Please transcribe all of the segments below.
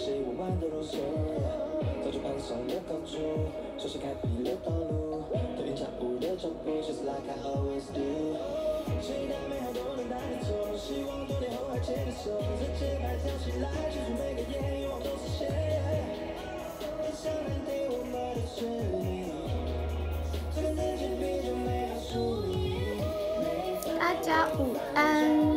大家午安。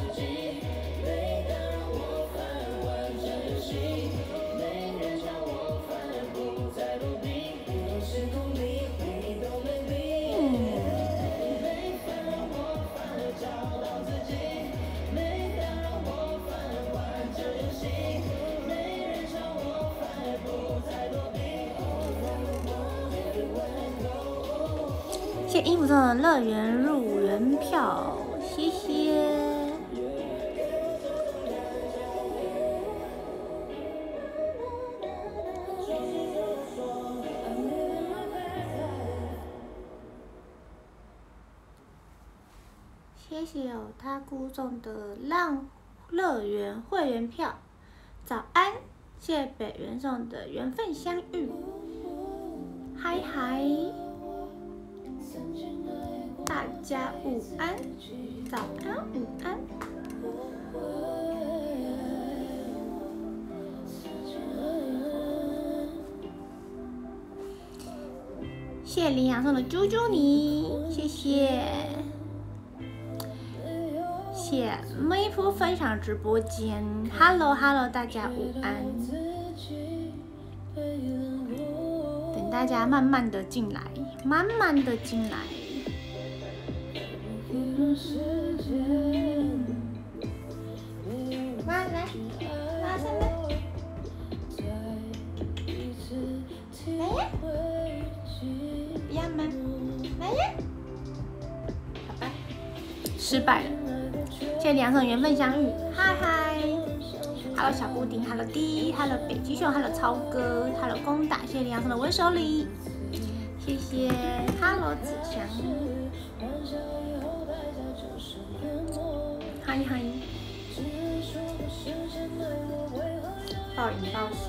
谢衣服送的乐园入园票，谢谢。谢谢哦，他姑送的浪乐园会员票，早安。谢谢北原送的缘分相遇，嗨嗨。大家午安，早安，午安。谢谢林阳送的啾啾你，谢谢。谢妹夫分享直播间 ，Hello Hello， 大家午安。等大家慢慢的进来，慢慢的进来。妈来，妈上来，来呀，不要吗？来呀，好吧，失败了。谢谢梁总缘分相遇，嗨嗨 ，Hello 小布丁 ，Hello D，Hello 北极熊 ，Hello 超哥 ，Hello 公打，谢谢梁总的温手礼，谢谢 ，Hello 子祥。嗨嗨，暴饮暴食，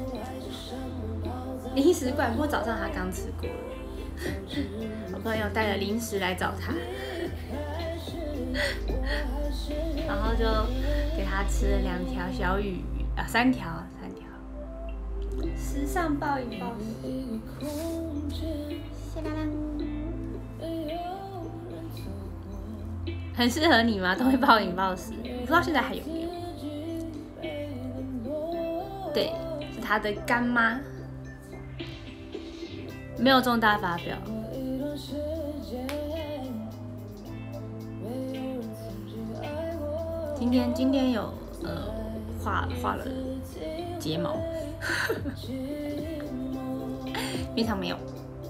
零食馆不过早上他刚吃过了，我朋友带了零食来找他，然后就给他吃了2条小鱼啊，3条，时尚暴饮暴食，谢啦啦。很适合你吗？都会暴饮暴食，不知道现在还有没有？对，是他的干妈，没有重大发表。今天有画了睫毛，平常没有。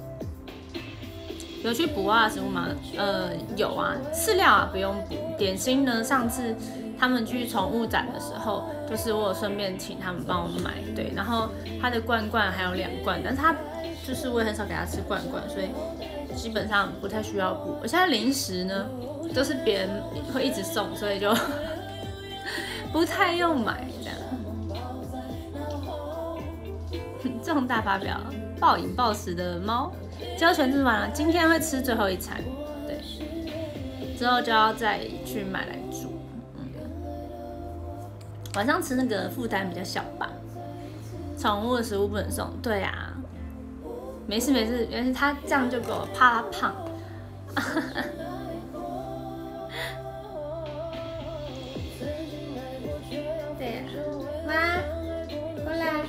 有去补啊食物吗？有啊，饲料啊不用补，点心呢，上次他们去宠物展的时候，就是我有顺便请他们帮我买，对，然后他的罐还有2罐，但是他就是我也很少给他吃罐，所以基本上不太需要补。而且零食呢，都是别人会一直送，所以就不太用买这样。重大发表，暴饮暴食的猫。就全吃完了，今天会吃最后一餐，对，之后就要再去买来煮。晚上吃那个负担比较小吧，宠物的食物不能送。对啊，没事，原来他这样就给我怕他胖。对呀，妈，过来，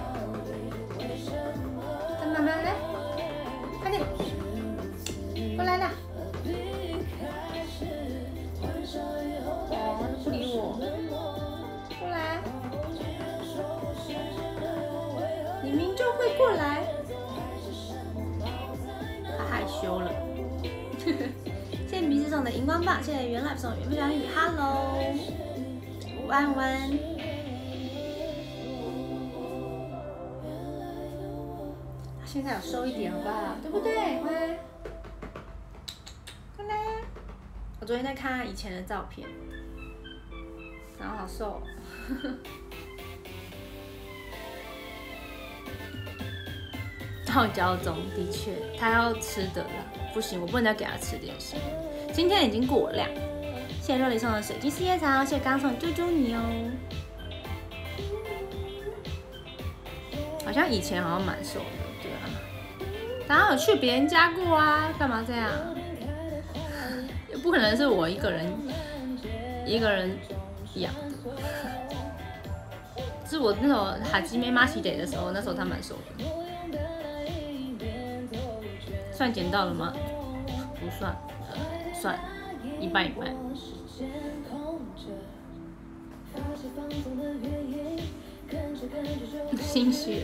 跟妈妈来。快点，过来啦！哦，不理我。过来，你明就会过来。他害羞了。谢谢鼻子送的荧光棒，谢谢原来送的缘分相遇 ，Hello， 午安。现在有瘦一点好不好？对不对？乖，过来呀！我昨天在看他以前的照片，然后好瘦哦。 傲娇中，的确，他要吃的啦，不行，我不能再给他吃点心。今天已经过量。谢谢若梨送的水晶四叶草，谢谢刚送的啾啾你哦。好像以前好像蛮瘦的，对啊。然后有去别人家过啊，干嘛这样？也不可能是我一个人养的。是我那种哈基梅马西得的时候，那时候他蛮瘦的。算捡到了吗？不算，算一半一半。心虚了。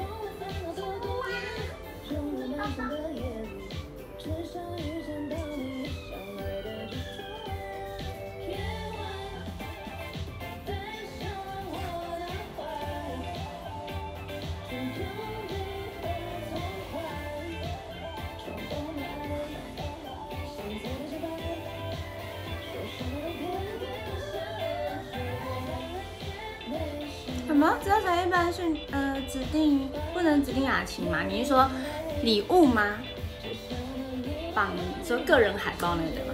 什么？只要才一般是指定不能指定雅琴吗？你是说礼物吗？绑说个人海报那个吗？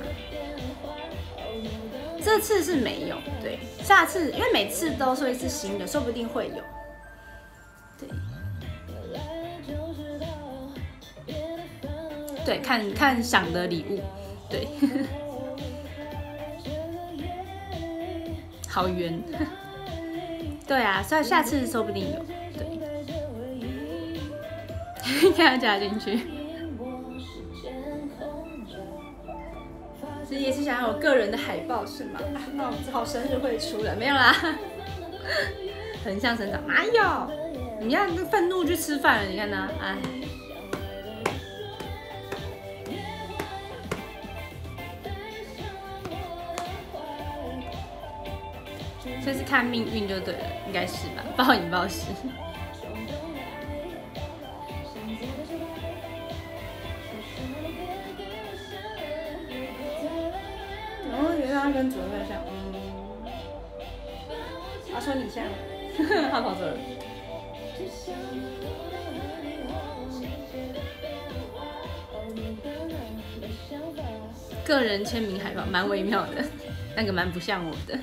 这次是没有，对，下次因为每次都说一次新的，说不定会有。对，对，看想的礼物，对，好圆。对啊，所以下次说不定有，对，给它加进去。其实也是想要有个人的海报是吗？那我只好生日会出了，没有啦。横向生长哪有？你要愤怒去吃饭了，你看呢？哎。这是看命运就对了，应该是吧？暴饮暴食。然后觉得他跟主任像，他说你像，他跑走了。个人签名海报蛮微妙的，那个蛮不像我的。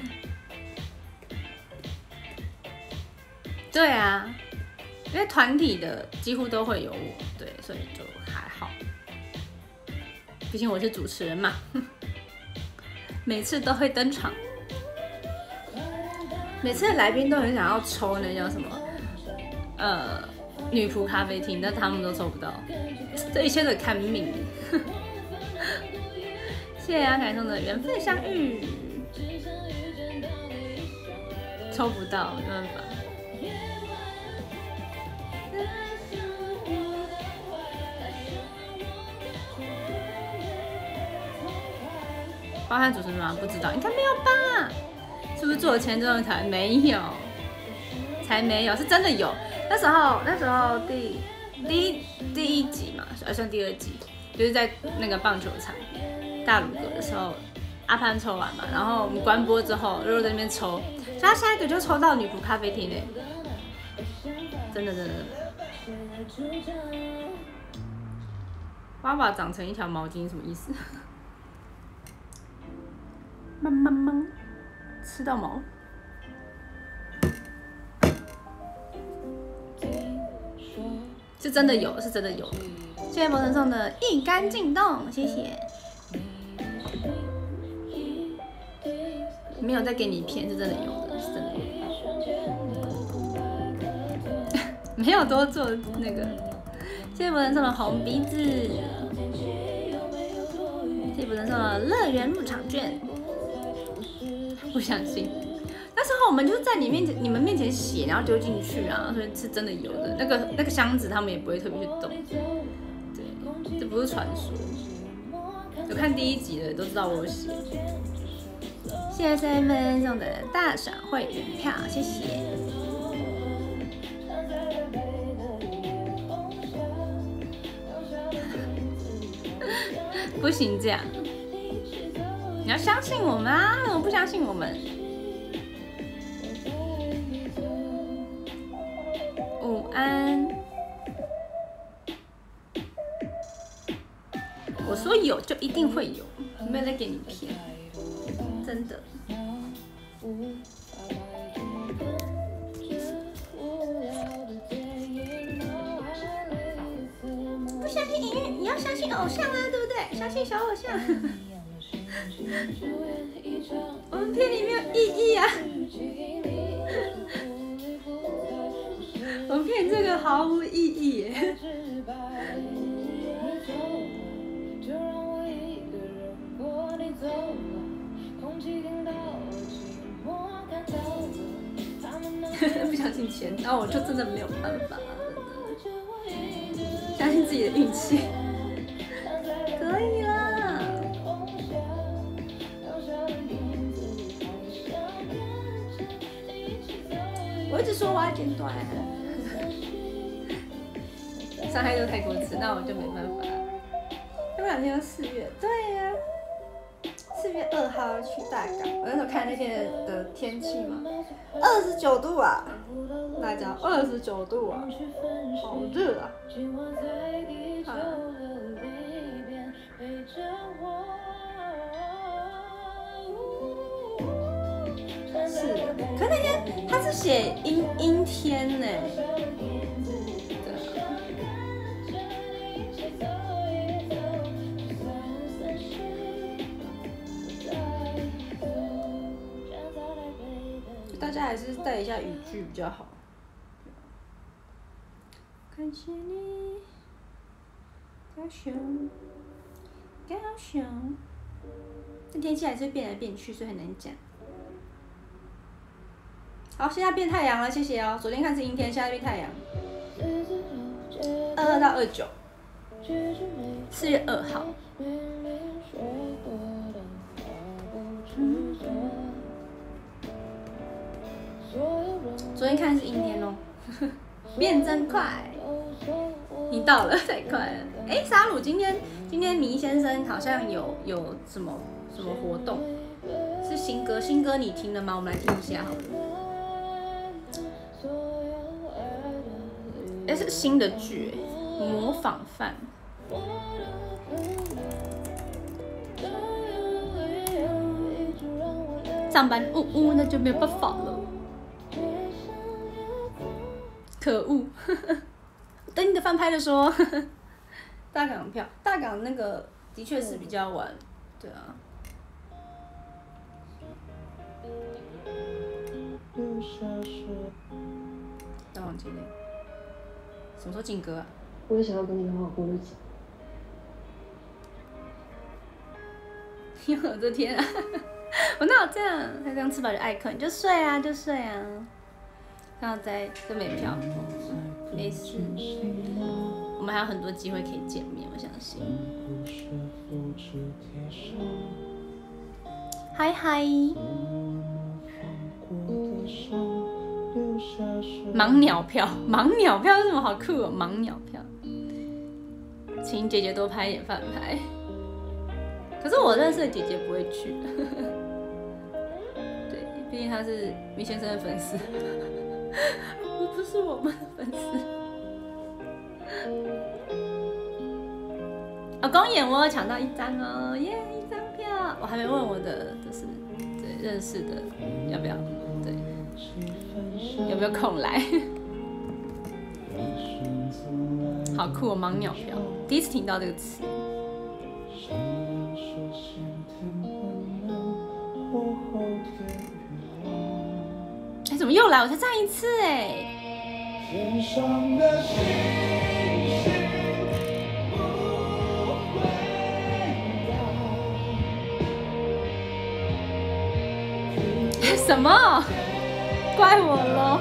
对啊，因为团体的几乎都会有我，对，所以就还好。毕竟我是主持人嘛，每次都会登场，每次的来宾都很想要抽那叫什么，女仆咖啡厅，但他们都抽不到，这一切都看命。谢谢阿凯送的缘分相遇，抽不到，没办法。包含主持人吗？不知道，应该没有吧？是不是做了前这台没有？才没有，是真的有。那时候第一集嘛，算第2集，就是在那个棒球场大鲁阁的时候，阿潘抽完嘛，然后我们关播之后，肉肉在那边抽，所以他下一个就抽到女仆咖啡厅嘞，真的。爸爸长成一条毛巾什么意思？慢，吃到毛。是真的有，是真的有。谢谢博神送的一杆进洞，谢谢。没有再给你骗，是真的有的，是真的有。没有多做那个。谢谢博神送的红鼻子，谢谢博神送的乐园入场券。不相信，那时候我们就在你们面前写，然后丢进去啊，所以是真的有的。那个箱子他们也不会特别去动，对，这不是传说。有看第1集的都知道我有写。谢谢 7 送的大赏会员票，谢谢。不行这样。你要相信我们啊！我不相信我们。午安。 我说有就一定会有，没有在给你骗，真的。不相信音乐，你要相信偶像啊，对不对？相信小偶像。我们片里没有意义啊。我们片这个毫无意义耶。不相信钱，然后我就真的没有办法，真的。相信自己的运气，可以啦。我一直说我要剪短，伤害都太多次，那我就没办法。要不2天就4月，对呀、4月2号去大港。我那时候看那天的天气嘛，29度啊，大家29度啊，好热啊！好了。是的，可那天他是写阴天呢。大家还是带一下语句比较好。看见你，高雄，高雄。这天气还是变来变去，所以很难讲。好，现在变太阳了，谢谢哦。昨天看是阴天，现在变太阳。22到29， 4月2号。昨天看是阴天哦，变真快。你到了太快了。哎，沙鲁，今天迷先生好像有什么活动？是新歌你听了吗？我们来听一下好了。哎，是新的剧，模仿犯。上班那就没有办法了。可恶！等你的翻拍的说，大港票，大港那个的确是比较晚，对啊。但忘记了，什么时候进歌啊？ 我也想要跟你好好过日子。 哟，我的天啊！我哪有这样？他这样吃饱就爱困，就睡啊，就睡啊。然后再都没票，没事。我们还有很多机会可以见面，我相信。嗨嗨！盲鸟票有什么好酷哦？盲鸟票，请姐姐多拍一点饭拍。可是我认识的姐姐不会去，对，毕竟她是迷先生的粉丝，不是我们的粉丝。哦，公演我有抢到1张哦，耶，1张票！我还没问我的，就是对认识的要不要，对，有没有空来？好酷哦，盲鸟票，第一次听到这个词。哎，怎么又来？我才站一次哎。什么？怪我咯？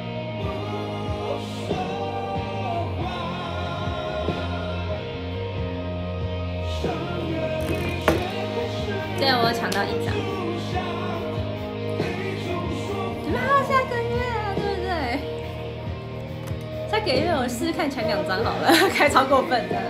对，我有抢到1张。你们还有下个月啊，对不对？下个月我试试看抢2张好了，开超过分的。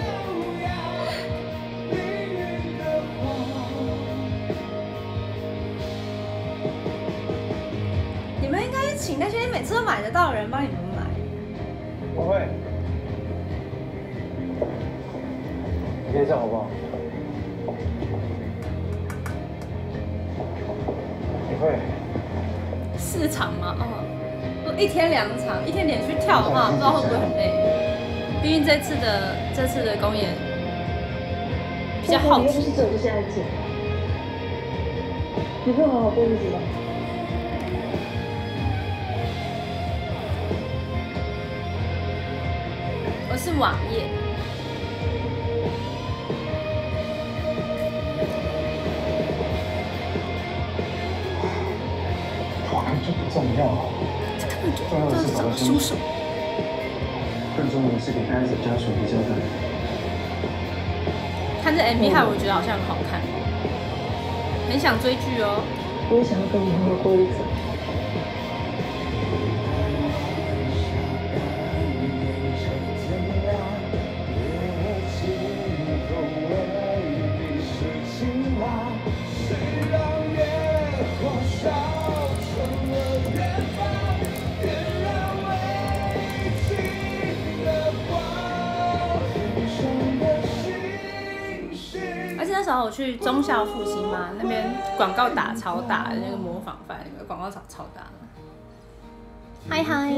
你们应该是请那些每次都买得到的人帮你们买。 我会。 你可以上好不好？你会 4场吗？哦，我1天2场，1天连续跳的话，不知道会不会很累。毕竟这次的公演比较好奇。 你又不是只有这些案件，你会好好过日子吗？ 我是网页。 好看就不重要， 这根本就重要的是找到凶手。 更重要的是给孩子家属一个交代。 看这 MV 害我觉得好像很好看，很想追剧哦。 我也想要跟你好好过日子。 那时候我去忠孝复兴嘛，那边广告打超大的，那个模仿犯那个广告打超大的。嗨嗨！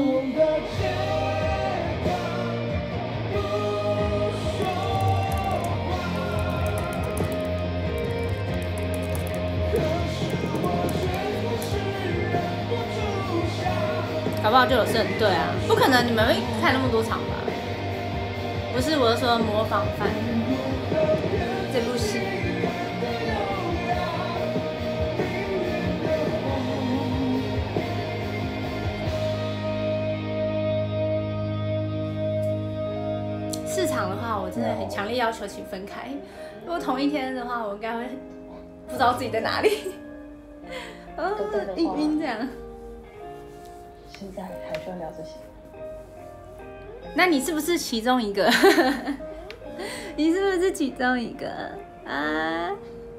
搞不好就有胜对啊，不可能你们会看那么多场吧？不是，我是说模仿犯这部戏。4场的话，我真的很强烈要求请分开。如果同一天的话，我应该会不知道自己在哪里，晕晕这样。 现在还需要聊这些？ 那你是不是其中一个？你是不是其中一个啊？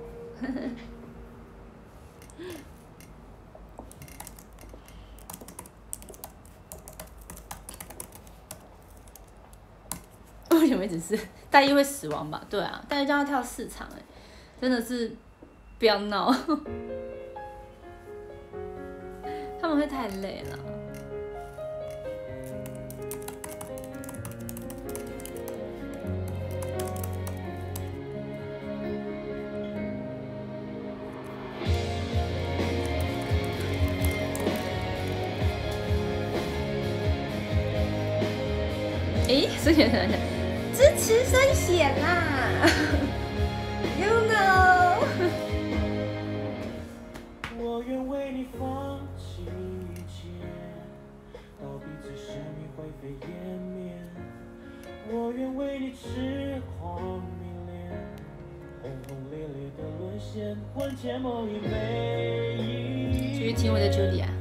目前为止是大一会死亡吧？对啊，大一就要跳4场，哎，真的是不要闹，他们会太累了。哎，孙学生支持生血啦 ，You know。我愿为你放弃一切，到彼此生命灰飞烟灭。我愿为你痴狂迷恋，轰轰烈烈的沦陷，魂牵梦萦每一。继续听我的茱莉亚。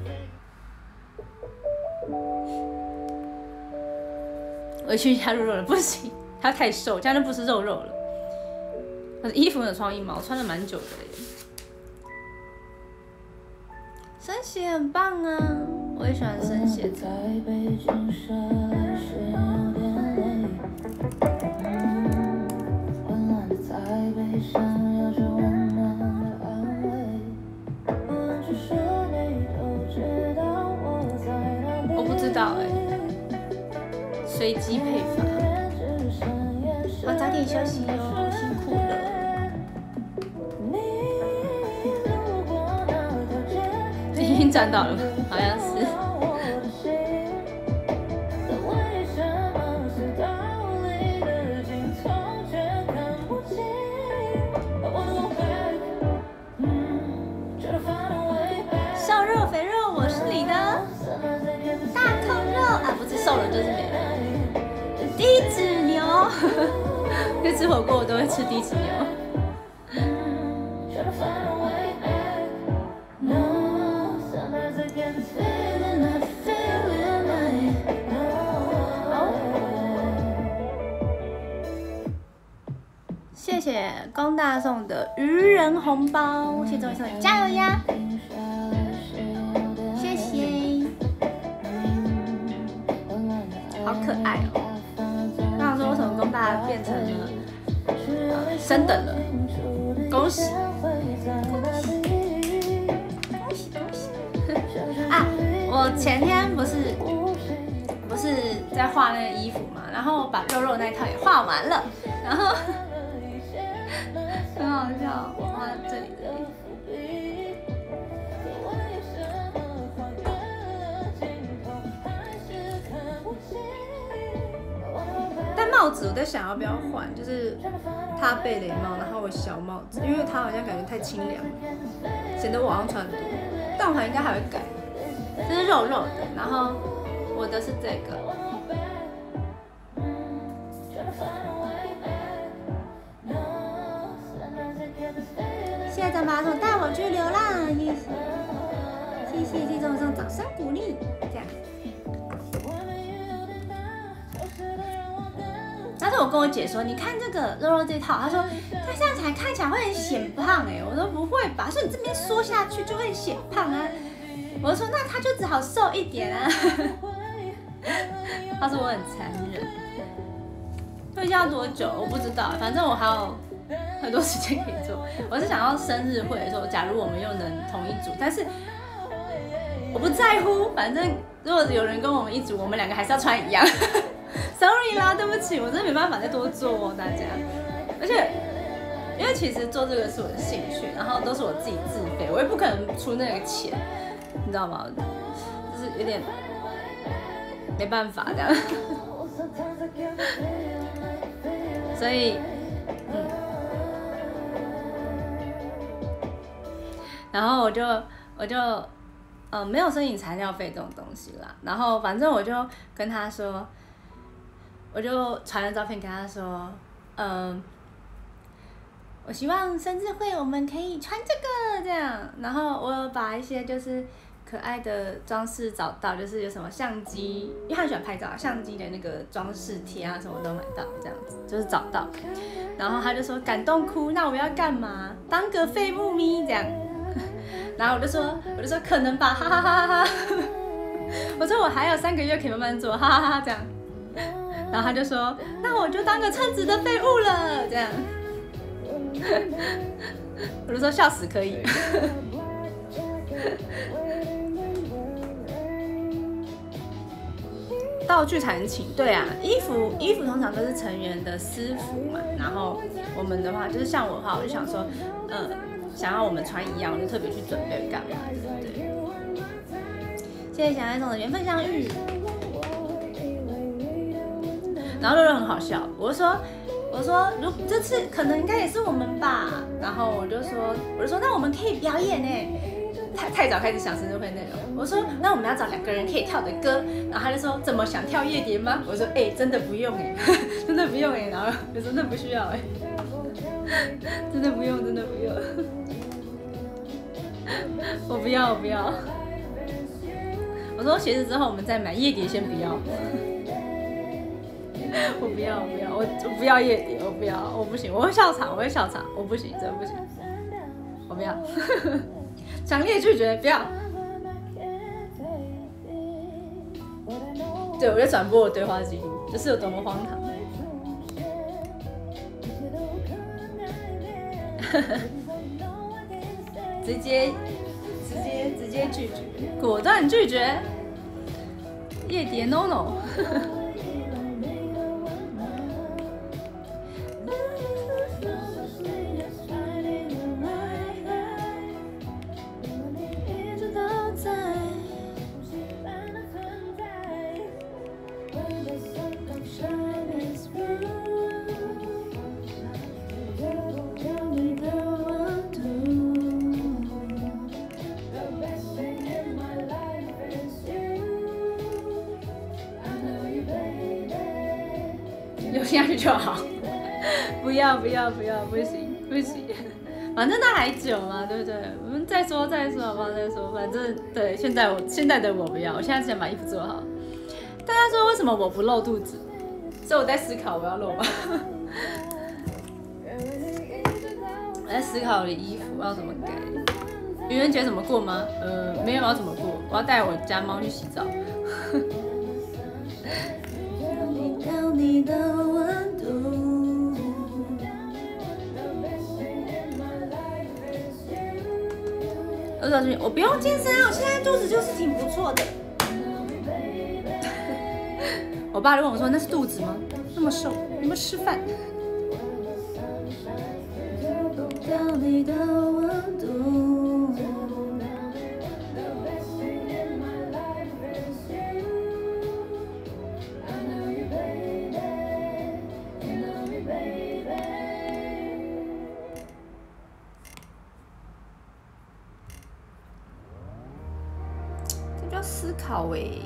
我去加入肉了，不行，他太瘦，这样就不是肉了。可是衣服有创意吗？我穿了蛮久的耶。生血很棒啊，我也喜欢生血。我不知道哎。随机配法，我早点休息哦，辛苦了。已经赚到了，好像是。瘦肉肥肉，我是你的大扣肉啊，不是瘦了就是没了。低脂牛，就吃火锅我都会吃低脂牛。谢谢龚大送的愚人红包，谢谢终于送你，加油呀！谢谢，好可爱哦。为什么龚大变成了升等了，恭喜！啊，我前天不是在画那个衣服嘛，然后把肉肉那一套也画完了，然后很好笑，我画这里。但帽子我在想要不要换，就是他贝雷帽，然后我小帽子，因为他好像感觉太清凉了，显得我好像穿很多。但我应该还会改，这是肉肉的，然后我的是这个。谢谢张马桶带我去流浪，谢谢这种掌声鼓励，这样。但是我跟我姐说，你看这个肉肉这套，她说它这样才看起来会很显胖哎，我说不会吧，说你这边缩下去就会显胖啊，我说那它就只好瘦一点啊，她说我很残忍，会要多久我不知道，反正我还有很多时间可以做，我是想要生日会的时候，假如我们又能同一组，但是我不在乎，反正如果有人跟我们一组，我们两个还是要穿一样。Sorry 啦，对不起，我真的没办法再多做哦，大家。而且，因为其实做这个是我的兴趣，然后都是我自己自费，我也不可能出那个钱，你知道吗？就是有点没办法这样。所以，然后我就没有申请材料费这种东西啦。然后反正我就跟他说。我就传了照片给他说，我希望生日会我们可以穿这个这样，然后我有把一些就是可爱的装饰找到，就是有什么相机，因为他很喜欢拍照，相机的那个装饰贴啊什么都买到这样子，就是找到，然后他就说感动哭，那我要干嘛？当个废物咪这样，然后我就说可能吧，哈哈哈哈哈，我说我还有3个月可以慢慢做，哈哈哈哈这样。然后他就说：“那我就当个称职的废物了。”这样，我就说笑死可以。道具才能请，对啊，衣服通常都是成员的私服嘛。然后我们的话，就是像我的话，我就想说，想要我们穿一样，我就特别去准备干嘛的，对。谢谢小爱送的缘分相遇。然后肉肉很好笑，我说，如这次可能应该也是我们吧。然后我就说，那我们可以表演哎，太早开始想生日会内容。我说，那我们要找2个人可以跳的歌。然后他就说，怎么想跳夜蝶吗？我说，真的不用哎，真的不用哎。然后我说，那不需要哎，真的不用，真的不用。我不要。我说鞋子之后我们再买，夜蝶先不要。我不要，我不要夜蝶，我不行，我会笑场，我不行，真的不行，我不要，强烈拒绝，不要。对，我就转播我对话记录，这是有多么荒唐。直接拒绝，果断拒绝，夜蝶 no。游下去就好，不要，不行，反正那还久嘛，对不对？我们再说，好不好？再说，反正对，现在的我不要，我现在只想把衣服做好。大家说为什么我不露肚子？所以我在思考我要露吗？我在思考我的衣服要怎么改。愚人节怎么过吗？没有要怎么过，我要带我家猫去洗澡。你的温度热训，我不用健身啊，我现在肚子就是挺不错的。我爸就问我说：“那是肚子吗？那么瘦，有没有吃饭？”这叫思考欸。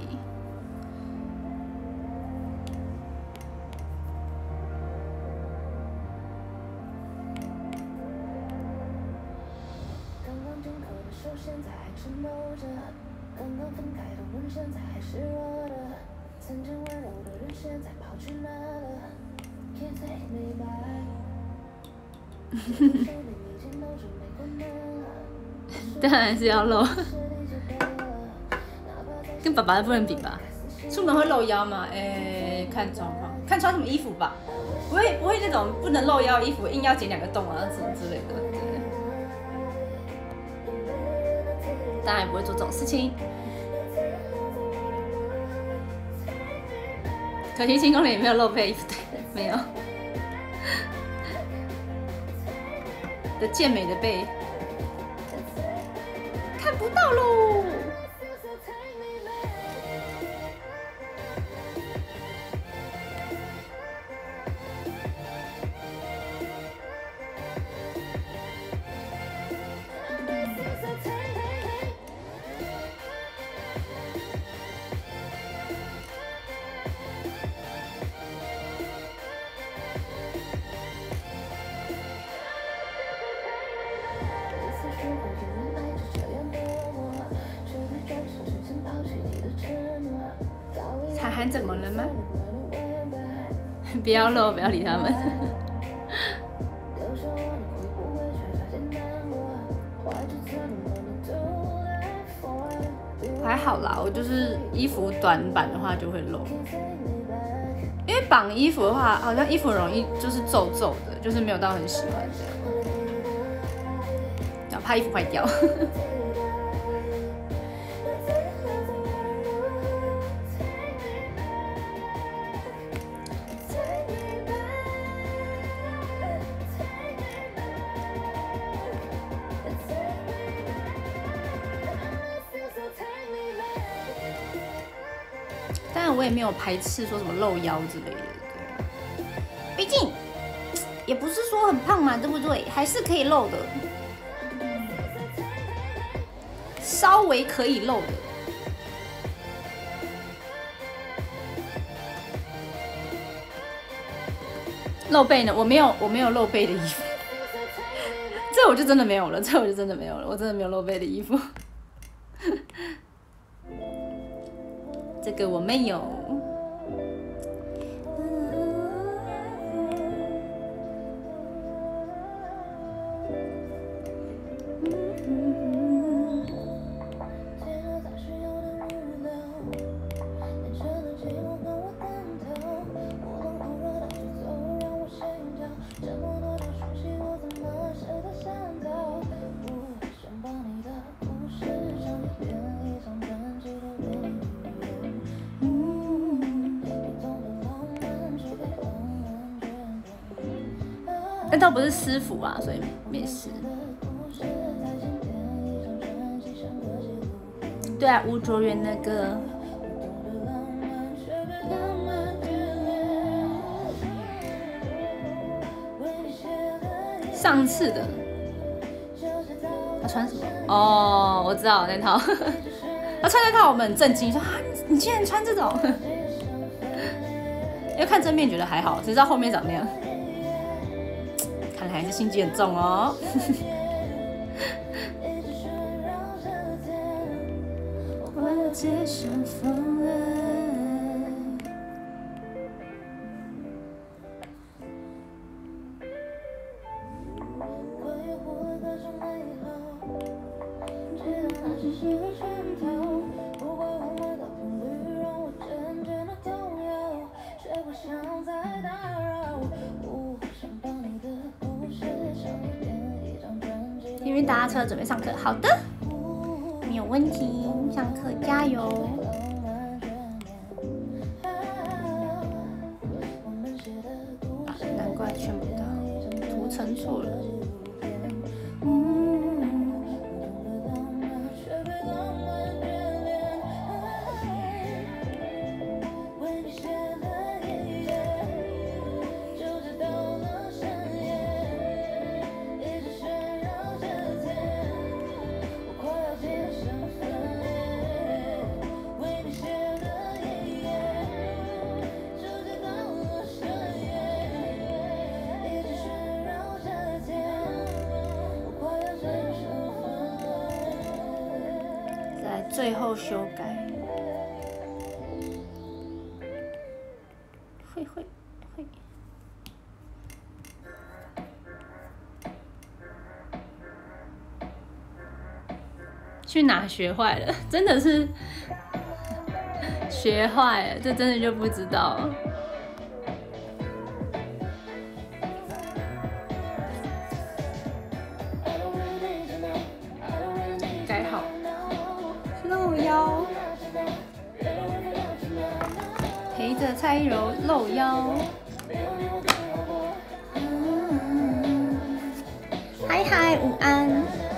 当然是要露，跟爸爸的不能比吧？出门会露腰吗？看状况，看穿什么衣服吧。不会那种不能露腰的衣服，硬要剪2个洞啊，什么之类的。当然也不会做这种事情。可惜星空里也没有露背衣服，对，没有。的健美的背看不到喽。彩涵怎么了吗？不要露，不要理他们。还好啦，我就是衣服短版的话就会露，因为绑衣服的话，好像衣服容易就是皱皱的，就是没有到很喜欢这样，怕衣服坏掉。当然，我也没有排斥说什么露腰之类的，对。毕竟也不是说很胖嘛，对不对？还是可以露的，稍微可以露的。露背呢？我没有露背的衣服，这我就真的没有了，我真的没有露背的衣服。这个我没有。但倒不是师傅啊，所以没事。对啊，吴卓源那个。上次的，他穿什么？哦，我知道那套。他穿那套，我们很震惊，说啊，你竟然穿这种？因为看正面觉得还好，谁知道后面长那样。看来还是心机很重哦。我接受风因为搭车准备上课，好的。 问题，上课加油。难怪圈不到，图层错了。最后修改，会。去哪学坏了？真的是学坏了，这真的就不知道了。改好。露腰，陪着蔡依柔露腰。嗨嗨，午安。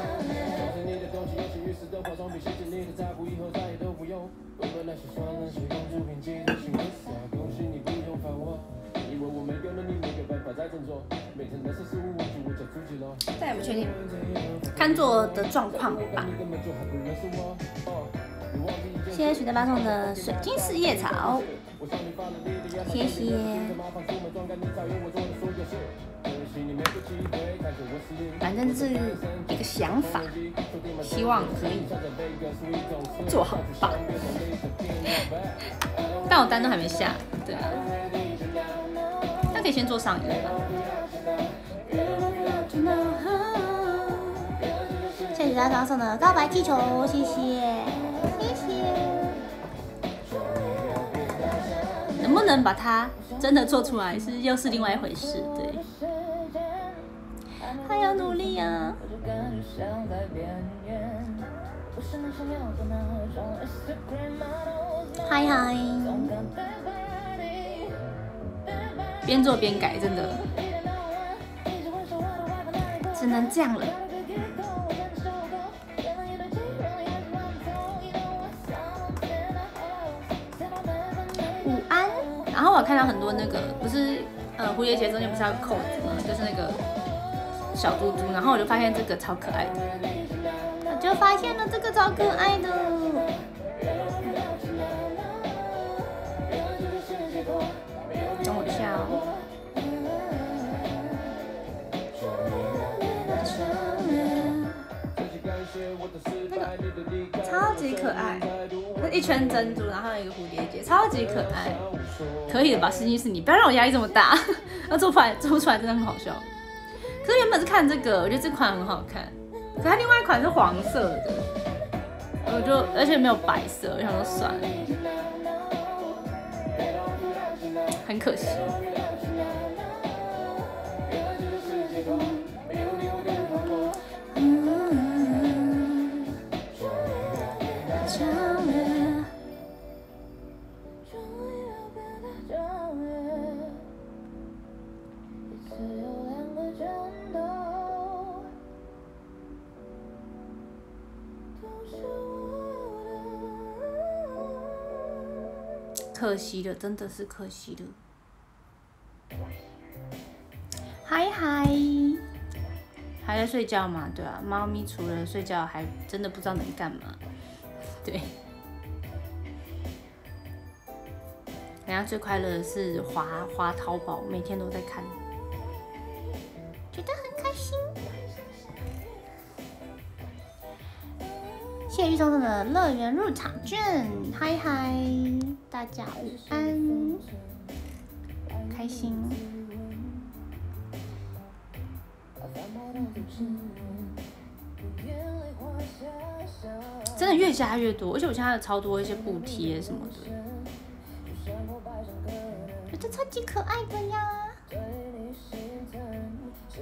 但也不确定看座的状况吧。谢谢许大爸送的水晶四叶草，谢谢。反正是一个想法，希望可以做好吧。但我单都还没下，对啊，那可以先做上一个吧。谢谢许大爸送的告白气球，谢谢。能不能把它真的做出来，又是另外一回事，对。还要努力啊！嗨嗨，边做边改，真的只能这样了。午安。然后我看到很多那个不是蝴蝶结中间不是要扣子吗？就是那个小珠珠，然后我就发现这个超可爱的，我就发现了这个超可爱的。等我一下哦。那个超级可爱，一圈珍珠，然后一个蝴蝶结，超级可爱。可以的吧，实际是你，不要让我压力这么大。要做不出来真的很好笑。可是原本是看这个，我觉得这款很好看，可它另外一款是黄色的，而且没有白色，我想说算了，很可惜。可惜了，真的是可惜了。嗨嗨，还在睡觉吗？对啊，猫咪除了睡觉，还真的不知道能干嘛。对，人家最快乐的是滑淘宝，每天都在看，觉得很开心。谢谢玉松松的乐园入场券，嗨嗨，大家午安，开心。真的越加越多，而且我现在有超多一些布贴什么的，觉得超级可爱的呀。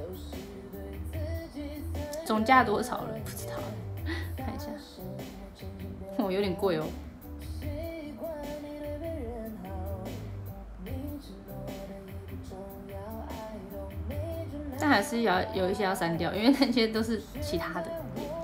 总价多少了？不知道，看一下。 有点贵哦。但还是要有一些要删掉，因为那些都是其他的。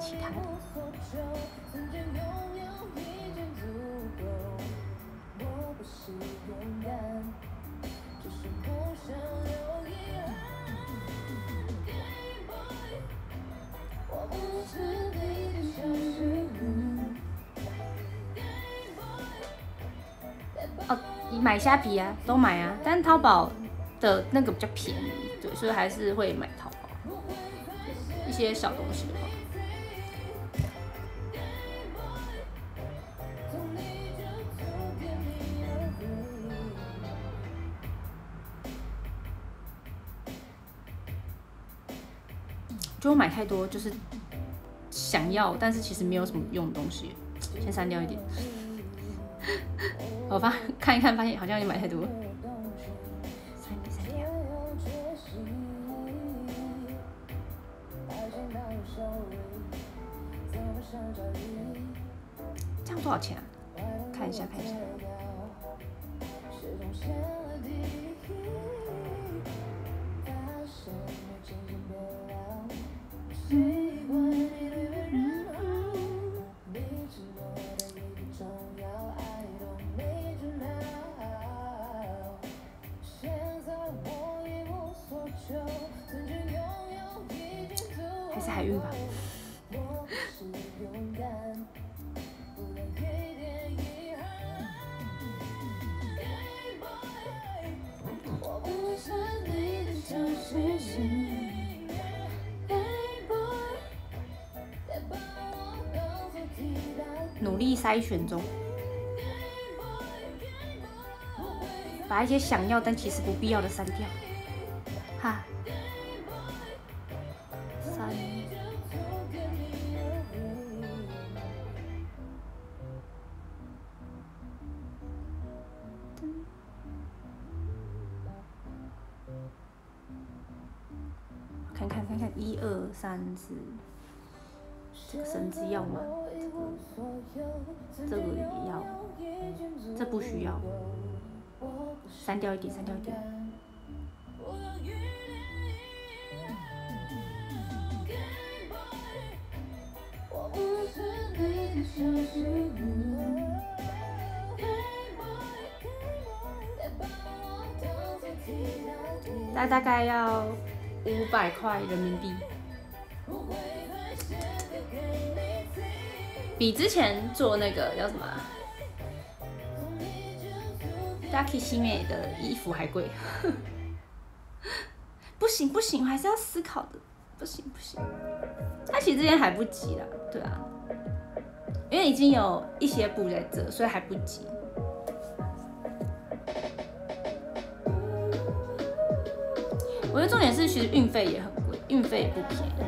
哦，买虾皮啊，都买啊，但淘宝的那个比较便宜，对，所以还是会买淘宝一些小东西的话。就买太多，就是想要，但是其实没有什么用的东西，先删掉一点。我看一看，发现好像也买太多了，删掉。这样多少钱啊？看一下。还是海运吧。努力筛选中，把一些想要但其实不必要的删掉。哈，删。看，1、2、3、4，这个绳子要吗？这个也要，这不需要，删掉一点。大概要500块人民币，比之前做那个叫什么Daki 西美的衣服还贵。不行，我还是要思考的。不行。他其实之前还不急啦，对啊，因为已经有一些布在这，所以还不急。我觉得重点是，其实运费也很贵，运费也不便宜。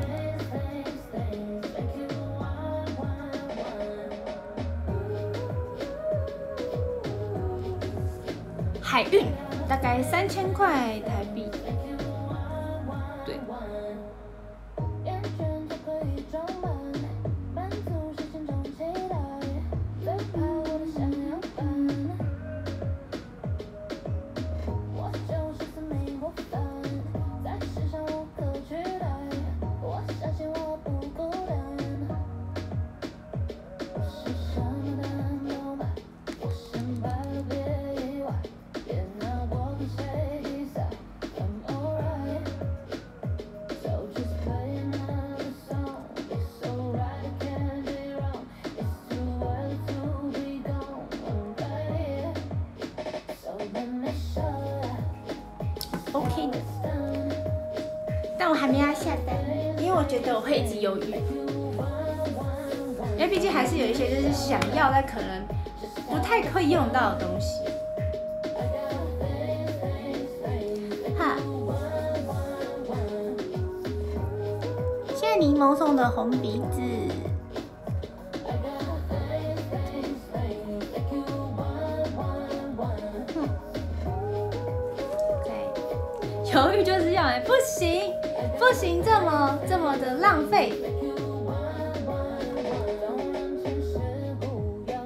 海运大概3000块台币，对。OK 的，但我还没要下单，因为我觉得我会一直犹豫，因为毕竟还是有一些就是想要但可能不太会用到的东西。哈，谢谢柠檬送的红鼻子。犹豫就是要不行，这么的浪费。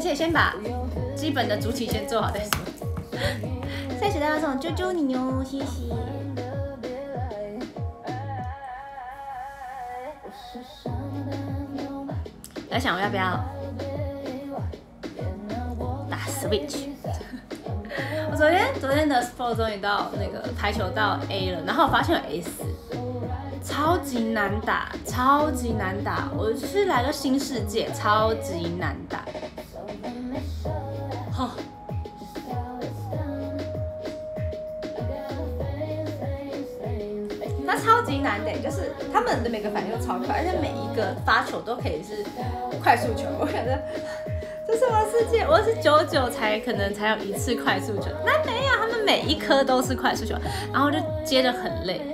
且先把基本的主体先做好再说。谢谢大家送啾啾你哦，谢谢。在想我要不要打 Switch？ 我昨天的 Sport 终于到那个排球到 A 了，然后我发现有 S， 超级难打，超级难打。我是来个新世界，超级难打。哦，它超级难的，就是他们的每个反应都超快，而且每一个发球都可以是快速球。我觉得这是什么世界？我是99可能才有一次快速球，那没有，他们每一颗都是快速球，然后就接得很累。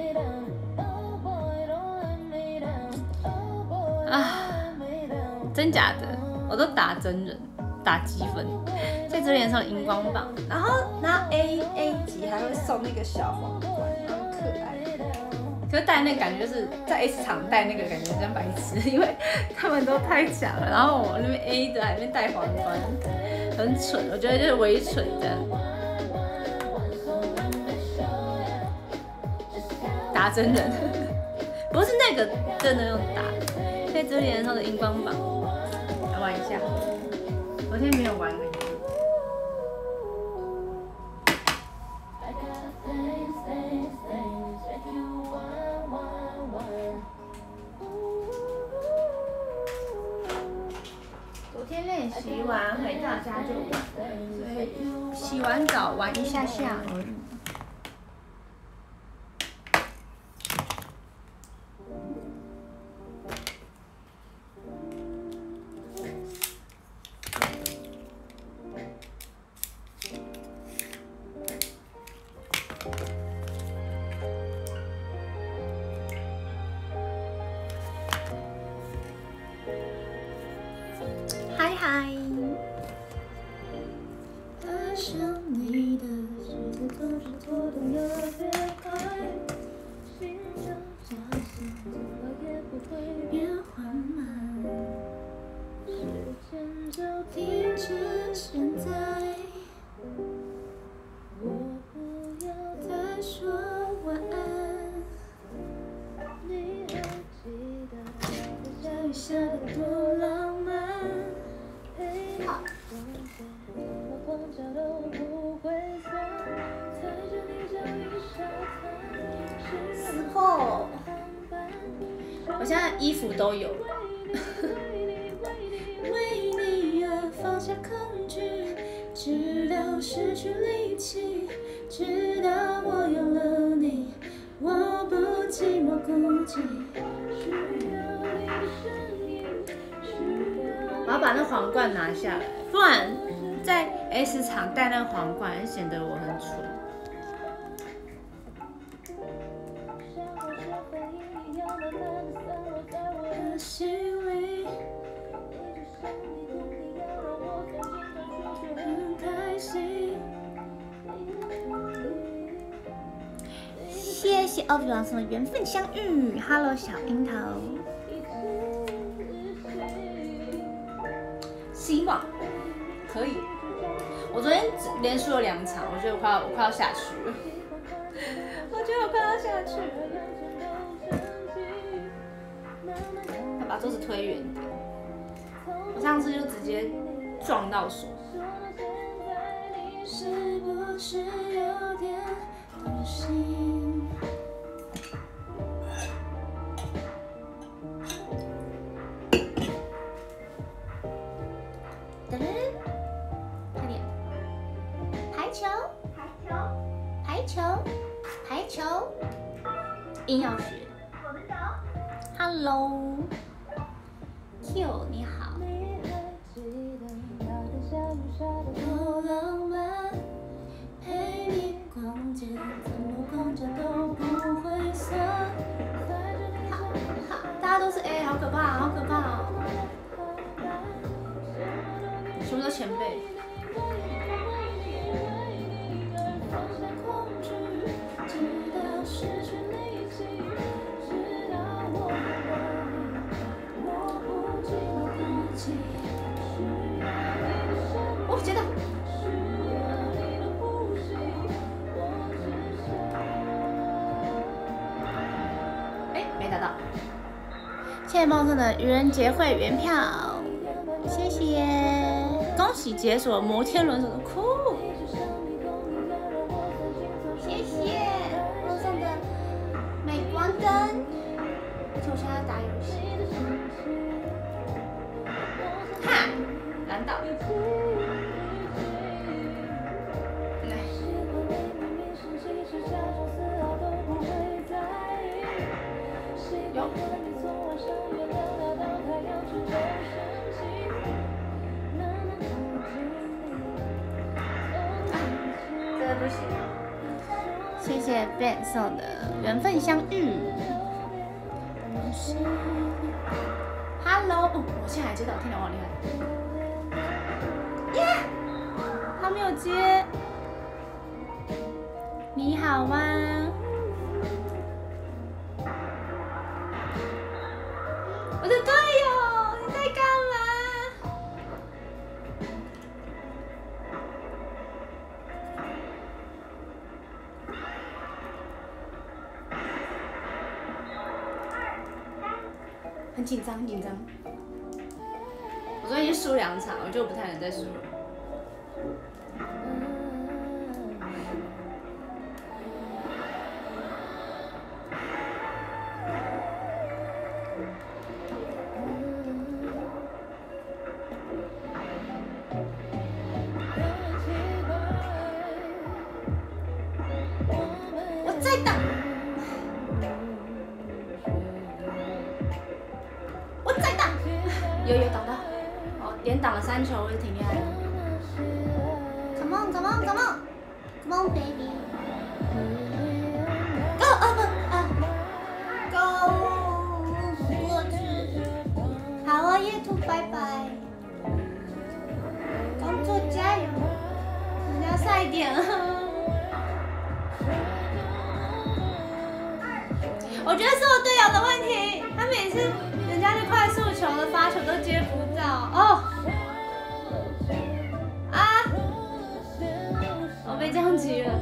啊，真假的，我都打真人，打积分。在这边送荧光棒，然后 A 级还会送那个小皇冠，很可爱。可是戴那个感觉就是在 S 场戴那个感觉像白痴，因为他们都太强了，然后我那边 A 的还没戴皇冠，很蠢，我觉得就是微蠢这样。打真人，不是那个真的用打。在这里送的荧光棒，来玩一下。昨天没有玩那个。昨天练习完回到家就玩，所以洗完澡玩一下下而已。我现在衣服都有了。为你而放下恐惧，直到失去力气，直到我有了你，我不寂寞孤寂。我要把那皇冠拿下来，不然在 S 场戴那皇冠显得我很蠢。谢谢欧比王送的缘分相遇 ，Hello 小樱桃，希望可以。我昨天连输了2场，我觉得我快要下去了，我觉得我快要下去了。要把桌子推远一点，我上次就直接撞到手。是不是有点动心？等等，快点！排球，排球，排球，硬要学。Hello，Q 你好。多浪漫，陪你逛街，怎么逛着都不会涩。好，大家都是 A， 好可怕，好可怕哦！全部都前辈。 没打到。谢谢梦送的愚人节会员票，谢谢，恭喜解锁摩天轮手的酷，谢谢梦送的美光灯，我现在打游戏，哈，蓝岛。有。这个不行。谢谢 Ben 送的缘分相遇。Hello， 哦，我现在还接到，听懂我厉害。耶，他没有接。你好吗？我的队友，你在干嘛？很紧张，很紧张。我昨天已经输2场，我就不太能再输了。有挡到，哦，连挡了3球，我也挺厉害的。Come on, come on, come on, come on, baby. Go, go 过去。好啊，夜兔，拜拜。工作加油，人家快点啊！我觉得是我队友的问题，他每次人家的快速球的发球都接不到哦。啊！我被降级了。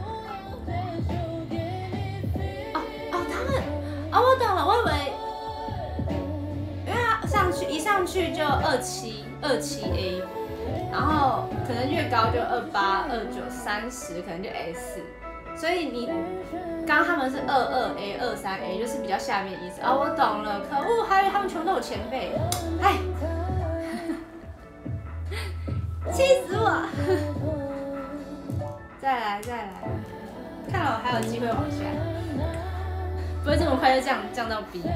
他们，我懂了，我以为，因为他一上去就27A， 然后可能越高就28、29、30，可能就 S。所以你刚他们是22A、23A， 就是比较下面的意思啊，我懂了。可恶，还以为他们全部都有前辈，哎，气死我！再来，看来我还有机会往下，不会这么快就降到 B。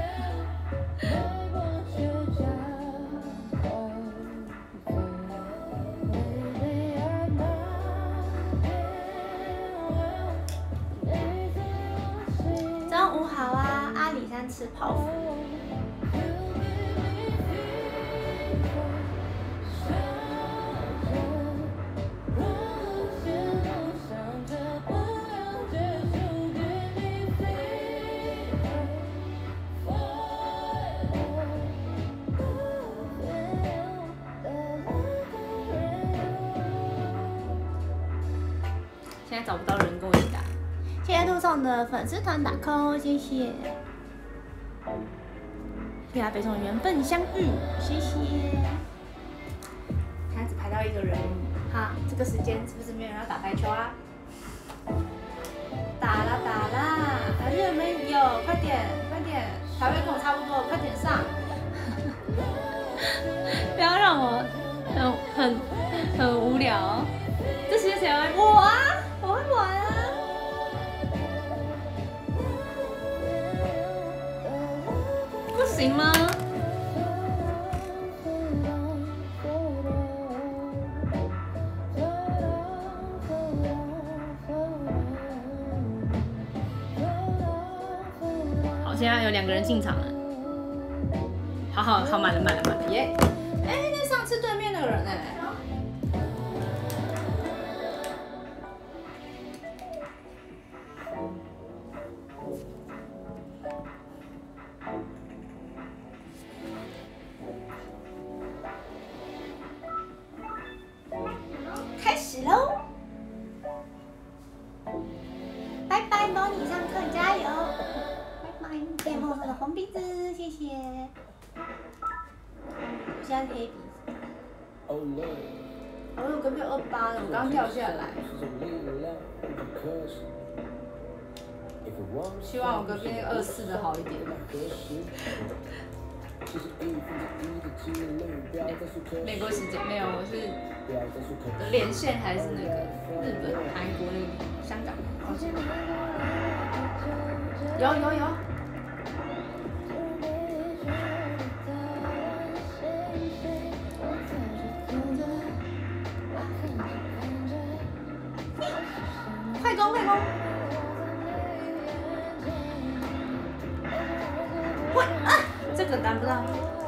中午好啊，阿里山吃泡芙。现在找不到人跟我一起打。谢谢兔送的粉丝团打 call， 谢谢。谢谢北送缘分相遇，谢谢。现在只排到1个人，哈，这个时间是不是没有人要打排球啊？打啦！还有没有？快点！排位跟我差不多，快点上！不要让我很无聊。这时间谁玩？我啊，我会玩啊。不行吗？好，现在有2个人进场了。好，满了，耶！哎，那上次对面那个人哎。开始喽！拜拜，帮你上课，加油！拜拜，谢谢梦梦的红鼻子。 现在黑鼻子。我隔壁有28了，我刚掉下来。希望我隔壁那个24的好一点。美国时间没有，我是连线还是那个日本、韩国那个香港？有。快攻！会啊，这个达不到。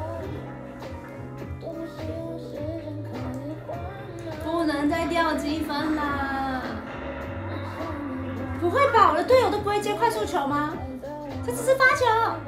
不能再掉积分啦！不会吧，我的队友都不会接快速球吗？这只是发球。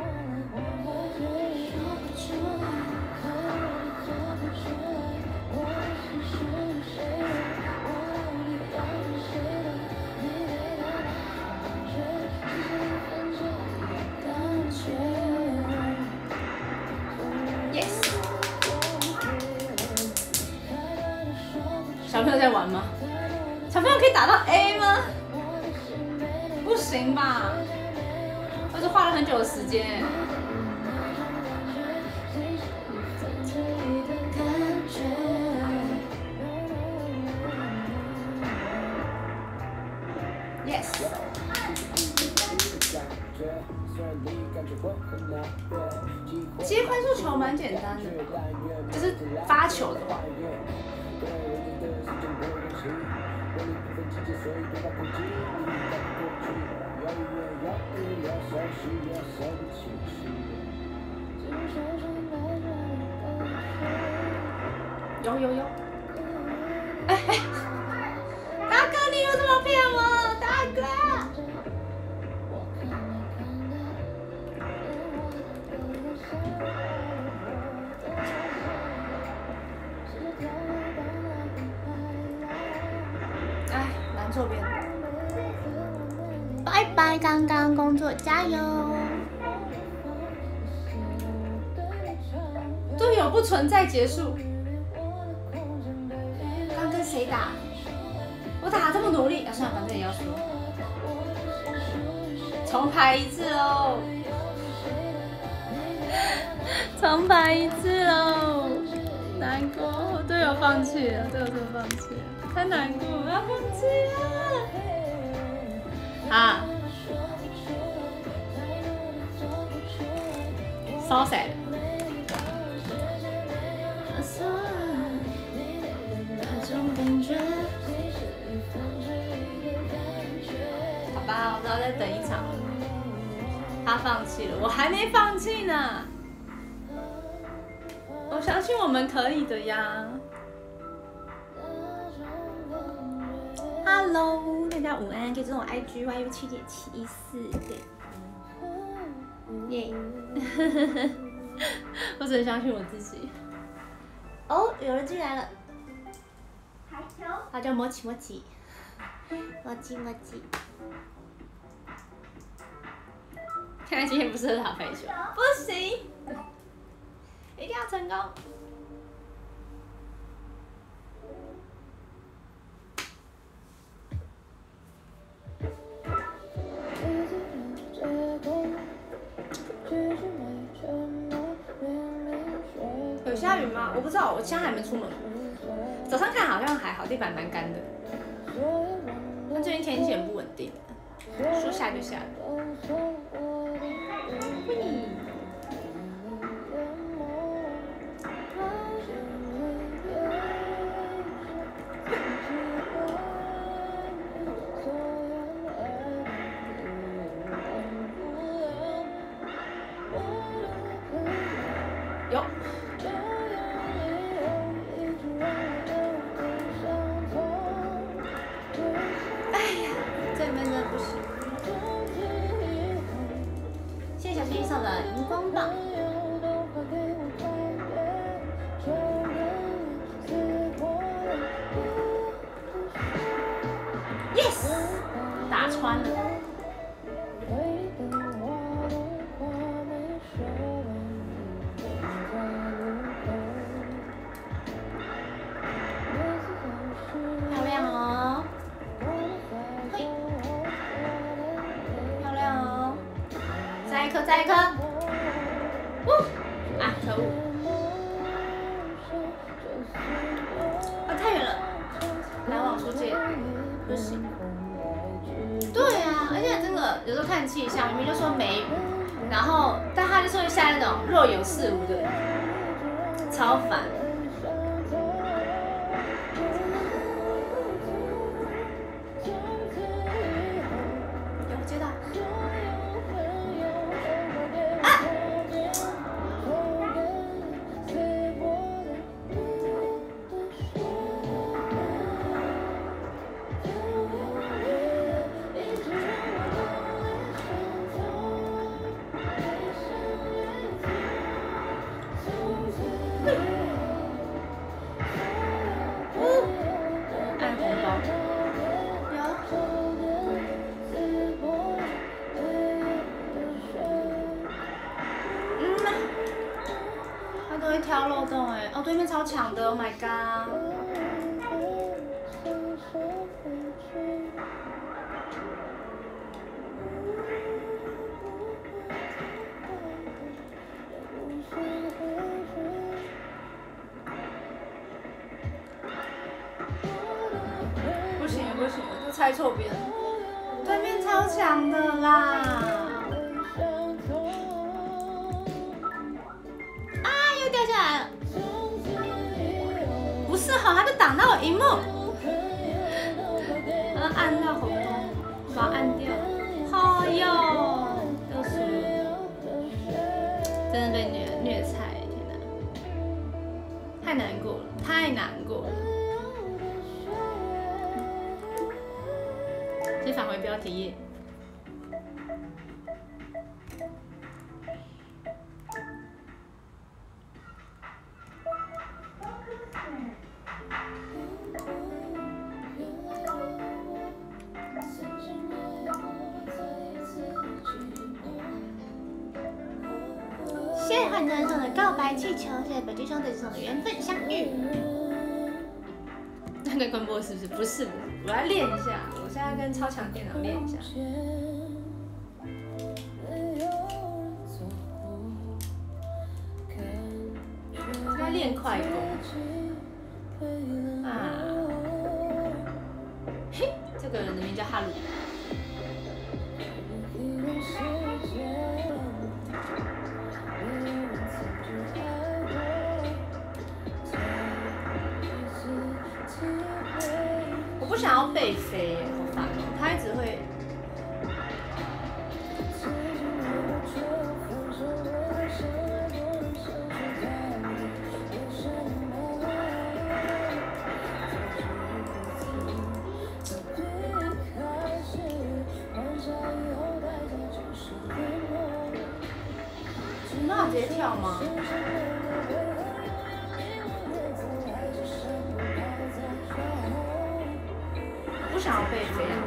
小朋友在玩吗？小朋友可以打到 A 吗？不行吧？我是花了很久的时间。Yes。接快速球蛮简单的，就是发球的话。有。哎，大哥，你为什么骗我？大哥。哎，难错边。拜拜，刚刚工作加油。队友不存在结束。刚跟谁打？我打这么努力，算了，反正也要输。重排一次喽！重排一次喽！难过，我队友放弃了，队友真的放弃了，太难过，我要放弃了。啊，so sad。好吧，我只要再等一场。他放弃了，我还没放弃呢。我相信我们可以的呀。Hello， 大家午安，可以追踪我 IG YU7.714，对，耶。我只能相信我自己。哦，有人进来了。他叫莫奇。看来今天不适合打排球，不行，一定要成功。有下雨吗？我不知道，我现在还没出门。早上看好像还好，地板蛮干的。但最近天气很不稳定，说下就下。有。哎呀，这边真的不行。谢谢小新送的荧光棒。Yes， 打穿了。 再一颗。啊，可恶！太远了，来往出界，不行。对啊，而且这个有时候看气象，明明就说梅雨，然后但他就说下那种若有似无的雨，超烦。有接到。挑漏洞哎！哦，对面超强的 ，Oh my god！ 不行不行，都猜错边了，对面超强的啦！掉下来了，不是哈，他就挡到我荧幕，按到红灯，把它按掉，好哟，又输了，真的被虐菜，天哪，太难过了，太难过了，先返回标题页。谢谢幻灯送的告白气球，谢谢北极兄弟送的缘分相遇。那个关播是不是？不是，我要练一下。我现在跟超强电脑练一下。要练快攻。啊，嘿，这个人的名叫哈鲁。我不想要被飞，好烦哦！他一直会。你那直接跳吗？不想要被飞啊！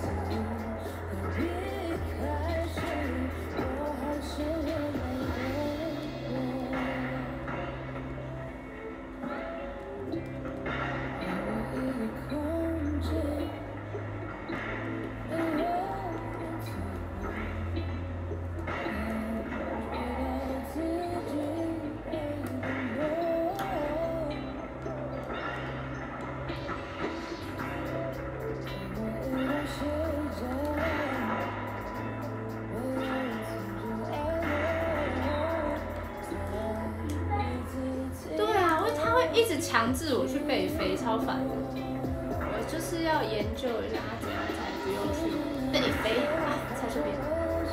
一直强制我去背飞，超烦的。我就是要研究一下他怎样才不用去被你飞啊，在这边。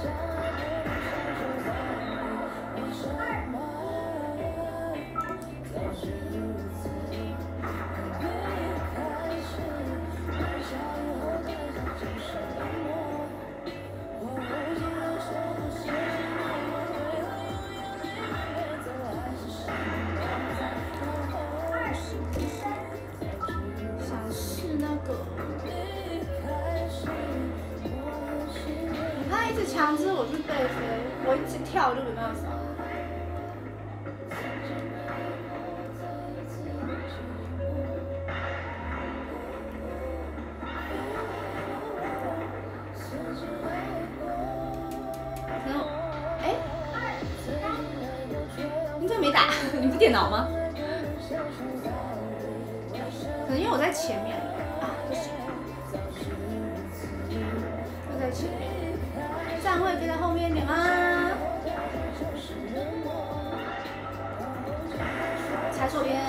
强制我去背飞，我一直跳就没办法。然后，哎， 电脑吗？可能因为我在前面啊，不行，我在前面，这样会可以在后面一点吗？踩左边。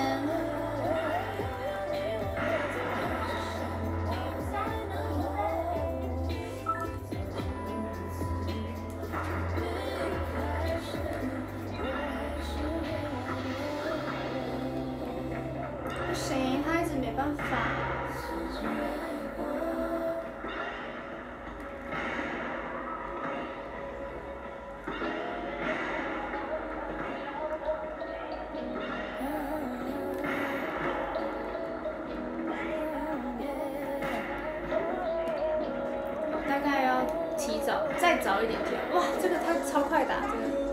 不行，他一直没办法。大概要提早，再早一点跳。哇，这个他超快打，这个。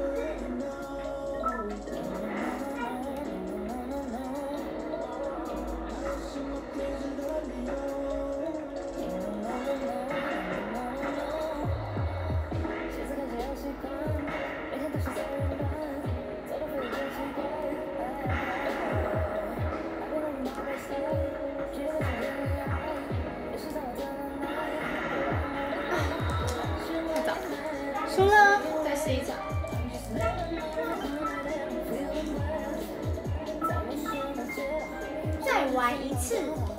输了，再试一场。再玩一次。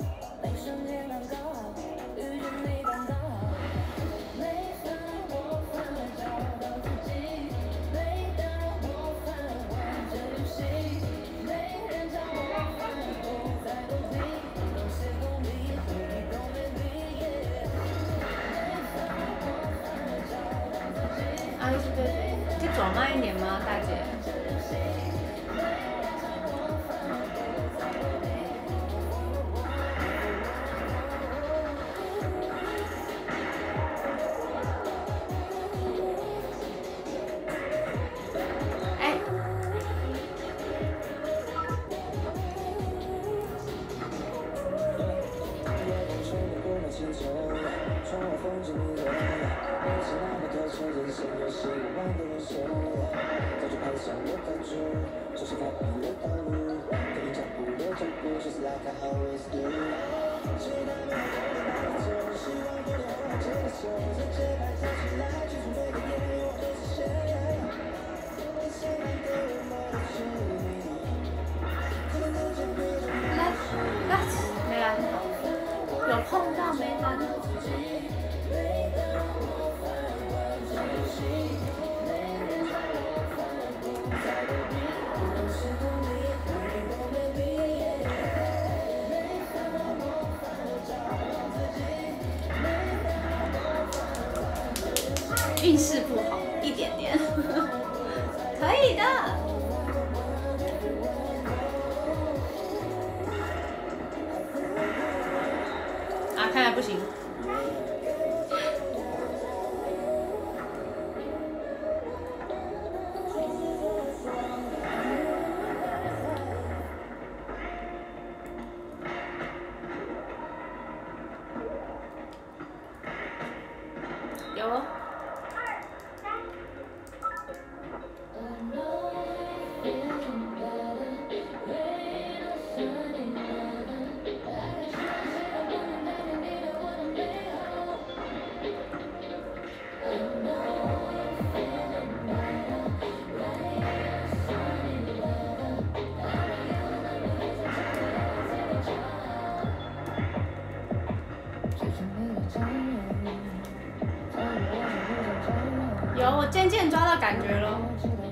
啊，对，可以走慢一点吗，大姐？哎。没来，有碰到没来？运势不好，一点点，可以的。啊，看来不行。有哦。有，我渐渐抓到感觉了。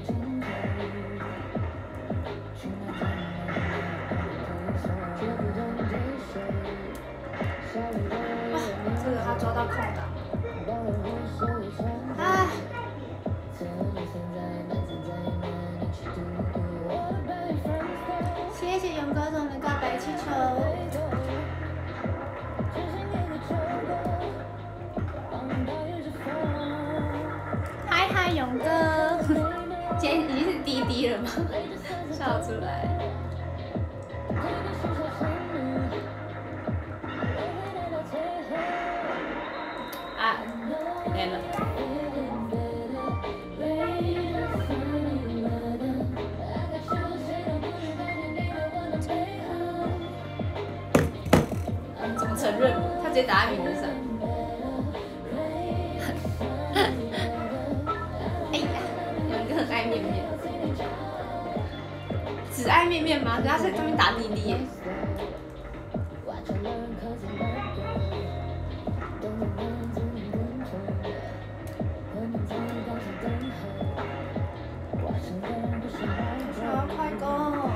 哇，这个他抓到空档。啊！谢谢勇哥送的告白气球。嗨，勇哥，今天已经是滴滴了吗？笑出来。啊，没了。 接打在名字上。哎呀，有一个很爱面面，只爱面面吗？人家在上面打滴滴耶。快攻！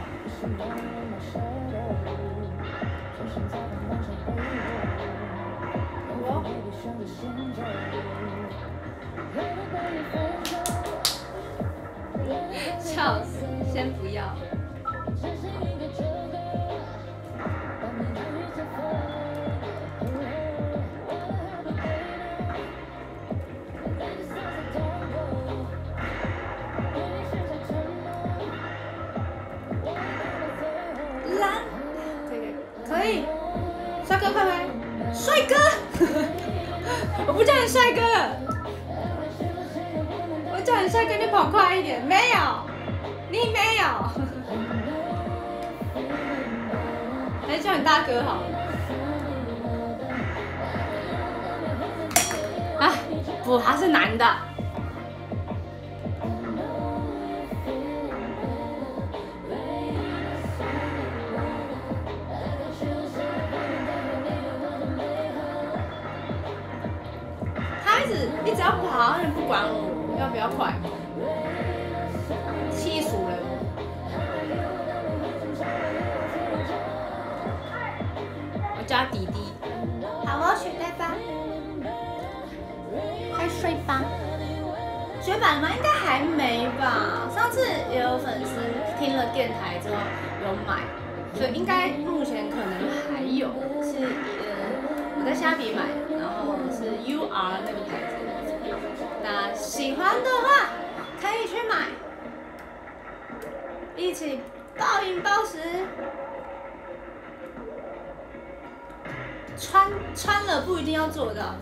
笑死！先不要。蓝，可以，帅哥快快，帅哥！我不叫你帅哥，我叫你帅哥，你跑快一点。没有，你没有，还是叫你大哥好了。啊，不，他是男的。一直要跑，你不管我，要不要快？气死了！我叫他弟弟。好，我取代吧。开睡吧。绝版吗？应该还没吧。上次也有粉丝听了电台之后有买，所以应该目前可能还有。是我在虾比买，然后是 UR 那个牌子。大家喜欢的话可以去买，一起暴饮暴食。穿了不一定要做到。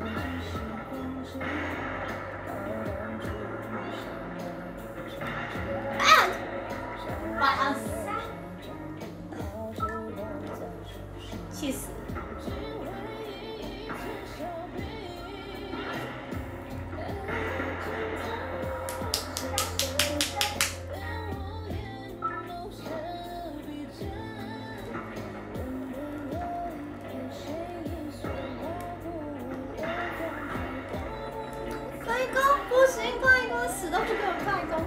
啊！哇塞！气死！死都不给我快攻！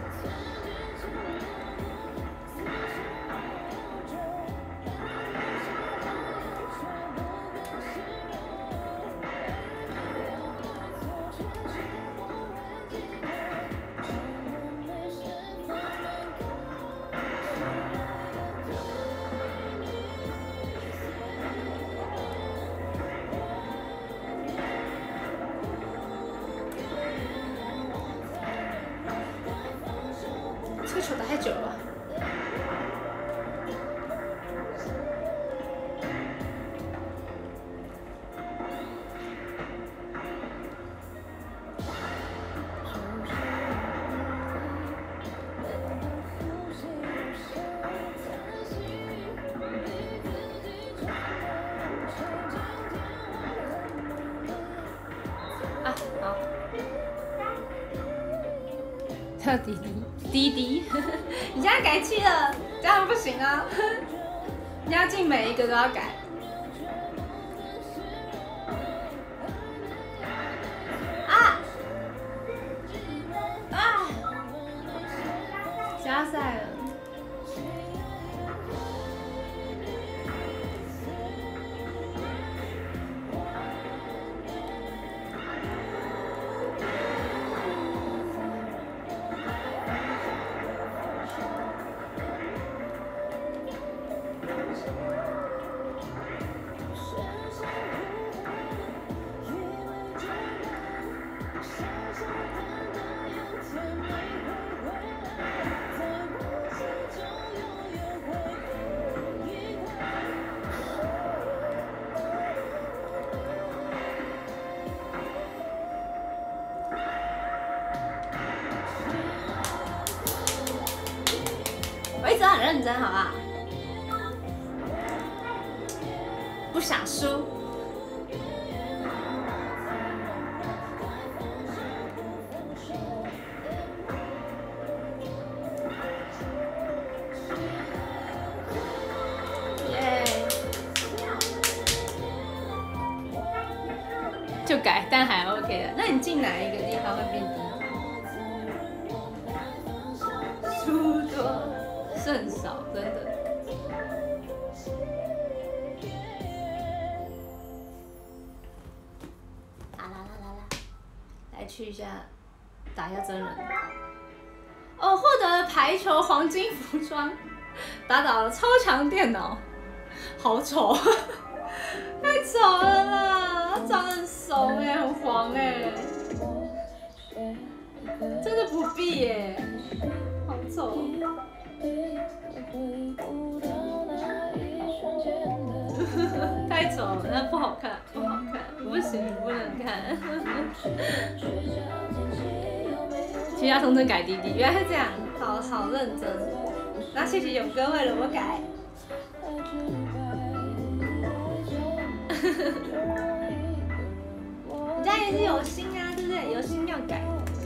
这个球打太久了。啊，好。叫弟弟。滴滴，你现在改气了，这样不行啊！你要进每一个都要改。啊！啊！加赛了。我一直很认真，好不好？不想输。 就改，但还 OK 的。那你进哪一个地方会变低？输多胜少，真的。来去一下，打一下真人。哦，获得了排球黄金服装，打倒了超强电脑，好丑，太丑了啦！他长得很熟哎，很黄哎，真的不必耶，好丑。太丑了，那不好看，不好看，不行，不能看。其他通通改滴滴，原来是这样，好认真。那谢谢勇哥为了我改。你家也是有心啊，对不对？有心要改。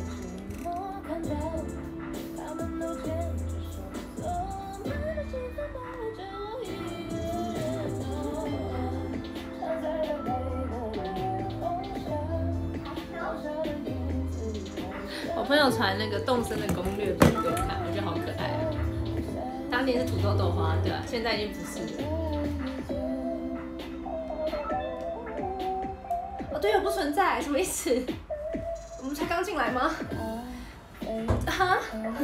我朋友传那个动森的攻略图给我看，我觉得好可爱啊。当年是土豆豆花，对吧？现在已经不是了。哦，队友不存在，什么意思？我们才刚进来吗？哈？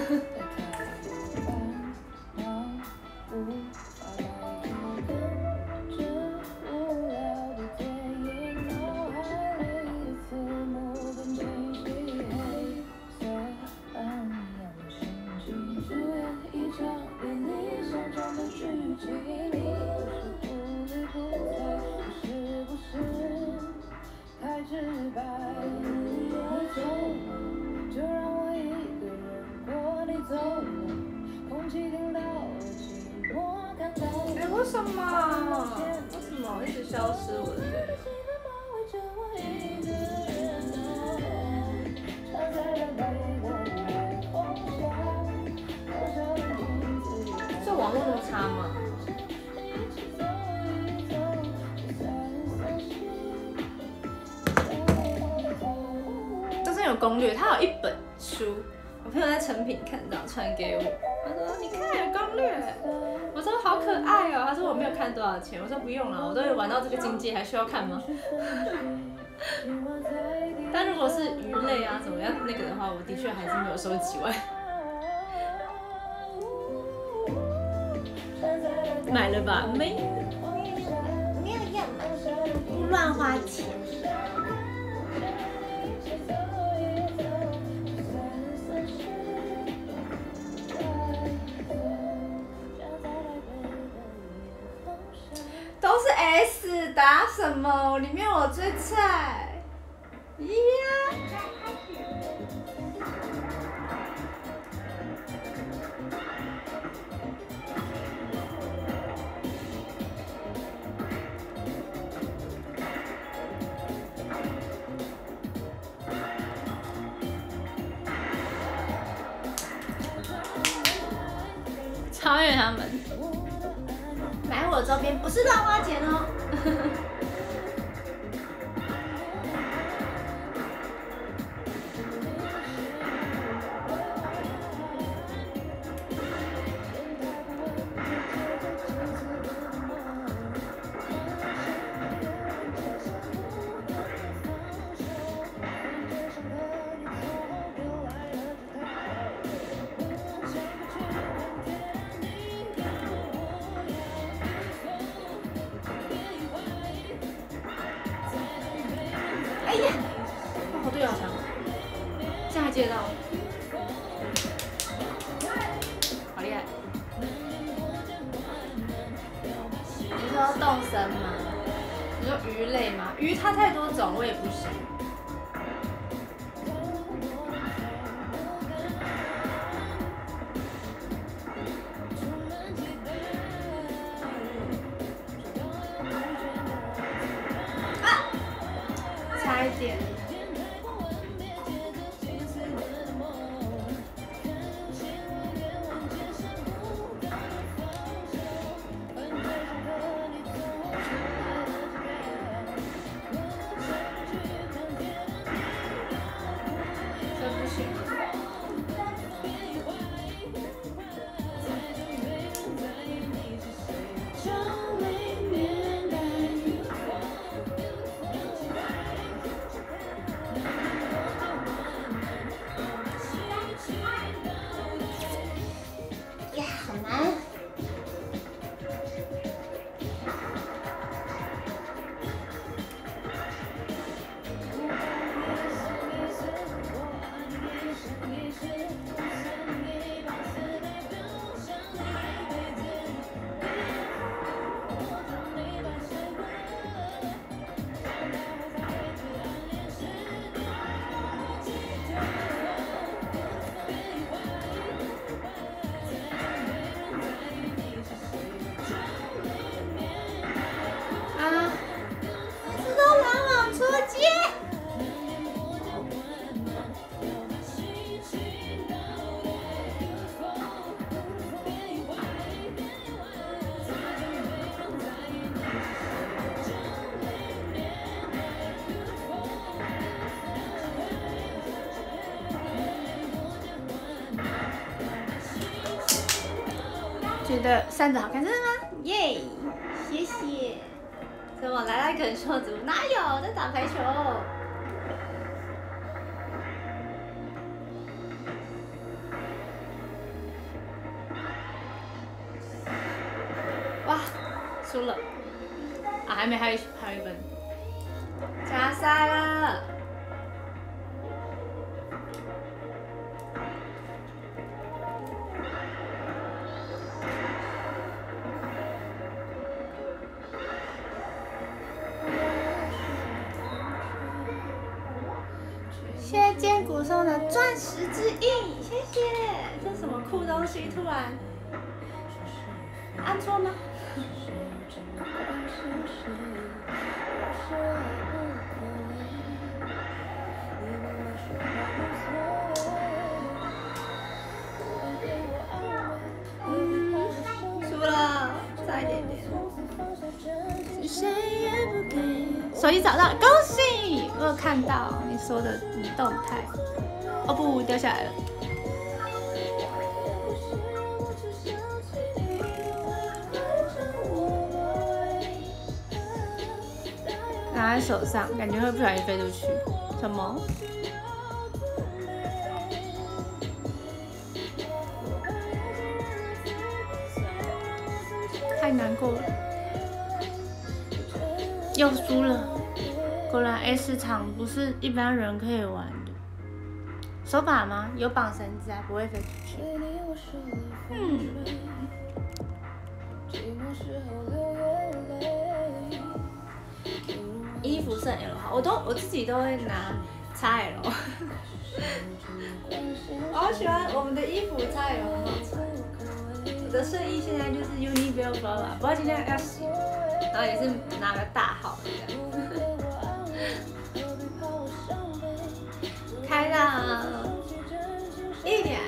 哎，为什么？为什么一直消失我的队友？这网络那么差吗？这是有攻略，它有一本书，我朋友在成品看到传给我，他说你看有攻略，我说好可爱哦，他说我没有看多少钱，我说不用了，我都有玩到这个境界，还需要看吗？但如果是鱼类啊怎么样那个的话，我的确还是没有收集完。买了吧？没有用，不乱花钱。都是 S， 打什么？里面我最菜。呀！超越他们。买我周边不是乱花钱哦。哎呀，我队友好强，这样还接得到，好厉害！你说动森吗？你说鱼类吗？鱼它太多种，我也不行。差一点。 呀，好难。觉得扇子好看，真的吗？耶，谢谢。怎么来啃袖子？哪有在打排球？哇，输了！啊，还没，还有一分，加赛了。谢谢剑骨送的钻石之印，谢谢。这什么酷东西？突然按错吗？输了，差一点点。手机找到了，恭喜！我有看到你说的动态。哦不，掉下来了。拿在手上，感觉会不小心飞出去。什么？太难过了。又输了，果然 S 场不是一般人可以玩的。手把吗？有绑绳子还不会飞出去。衣服是 L 号，我自己都会拿 XL。我好喜欢我们的衣服 XL 很好穿。我的睡衣现在就是 Universal Flora， 不过今天要洗。然后也是拿个大号这样，开到1点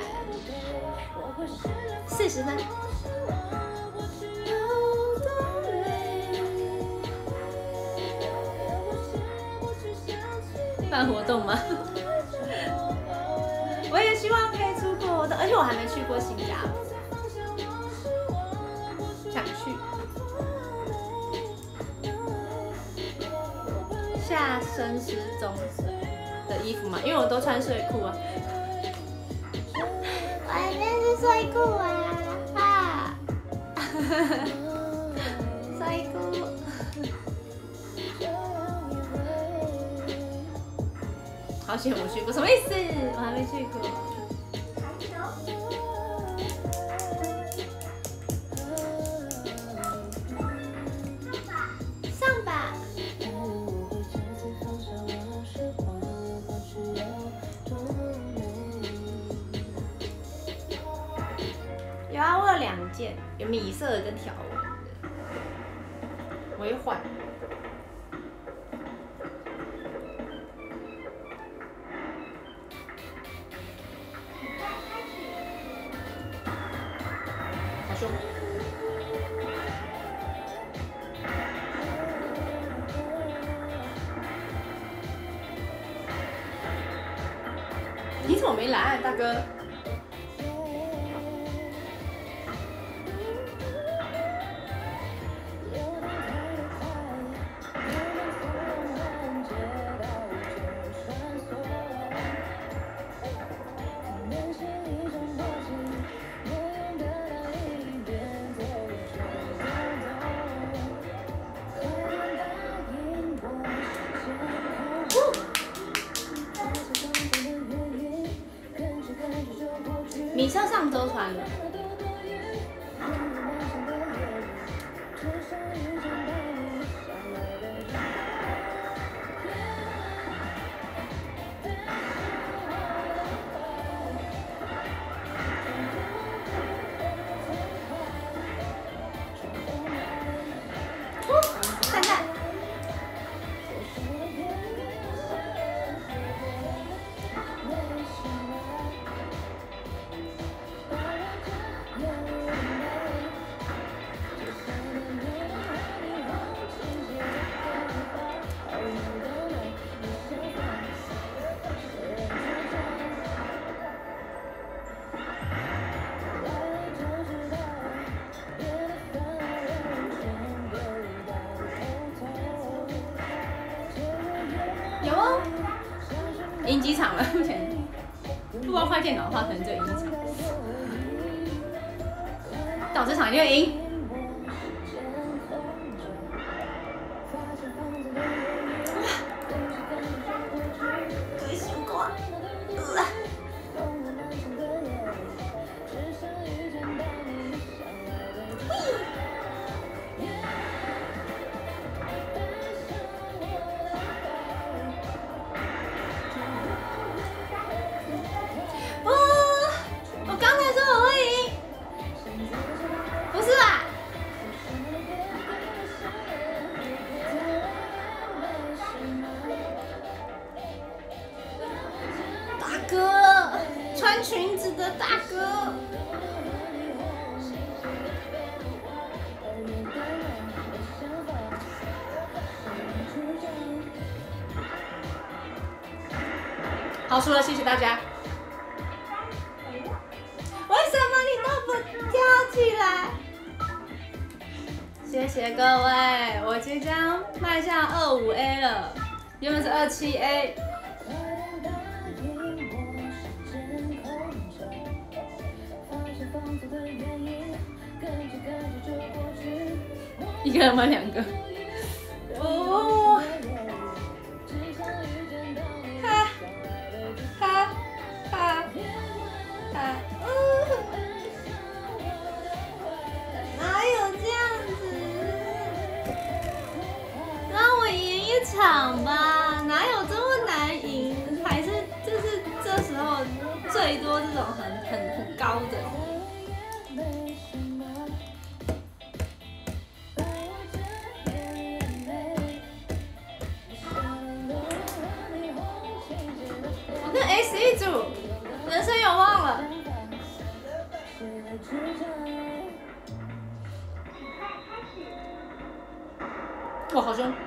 40分。办活动吗？我也希望可以出国活动，而且我还没去过新加坡，想去。下深湿棕色的衣服嘛，因为我都穿睡裤啊。外面是睡裤啊，睡裤。好险我去过，什么意思？我还没去过。上吧。有啊，我有2件，有米色的跟条纹的，我会换。好凶！你怎么没来，大哥？ 是要上周传的。赞赞。有哦，赢几场了？目前如果要快电脑的话，可能就赢一场。但我这场一定会赢。可惜不够啊！我刚才说我会赢，不是啦。大哥，穿裙子的大哥。好，输了，谢谢大家。为什么你都不跳起来？谢谢各位，我即将迈向25A 了，原本是27A。一个人玩两个。哦。哈哈哈哈！哪有这样子？让我赢一场吧，哪有这么难赢？还是就是这时候最多这种很高的。我跟 S 一组，人生有望了。哇，好凶！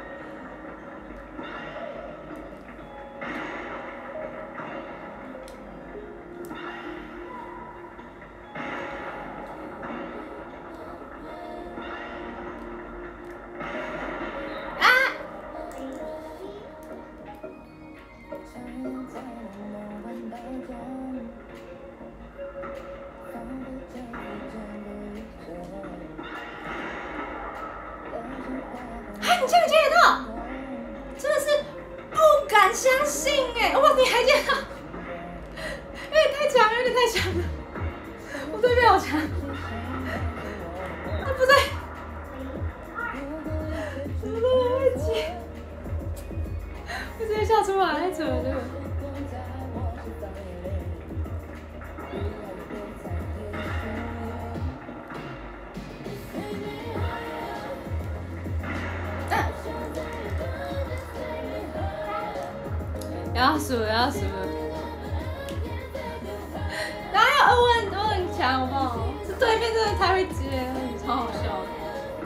哎，你竟然接得到，真的是不敢相信哎！哇，你还接到，有点太强了，有点太强了，我对面好强，啊不对，怎么那么会接？我直接笑出来，太扯了这个。要数了，哪有我很强好不好？是对面真的太会接，超好笑的。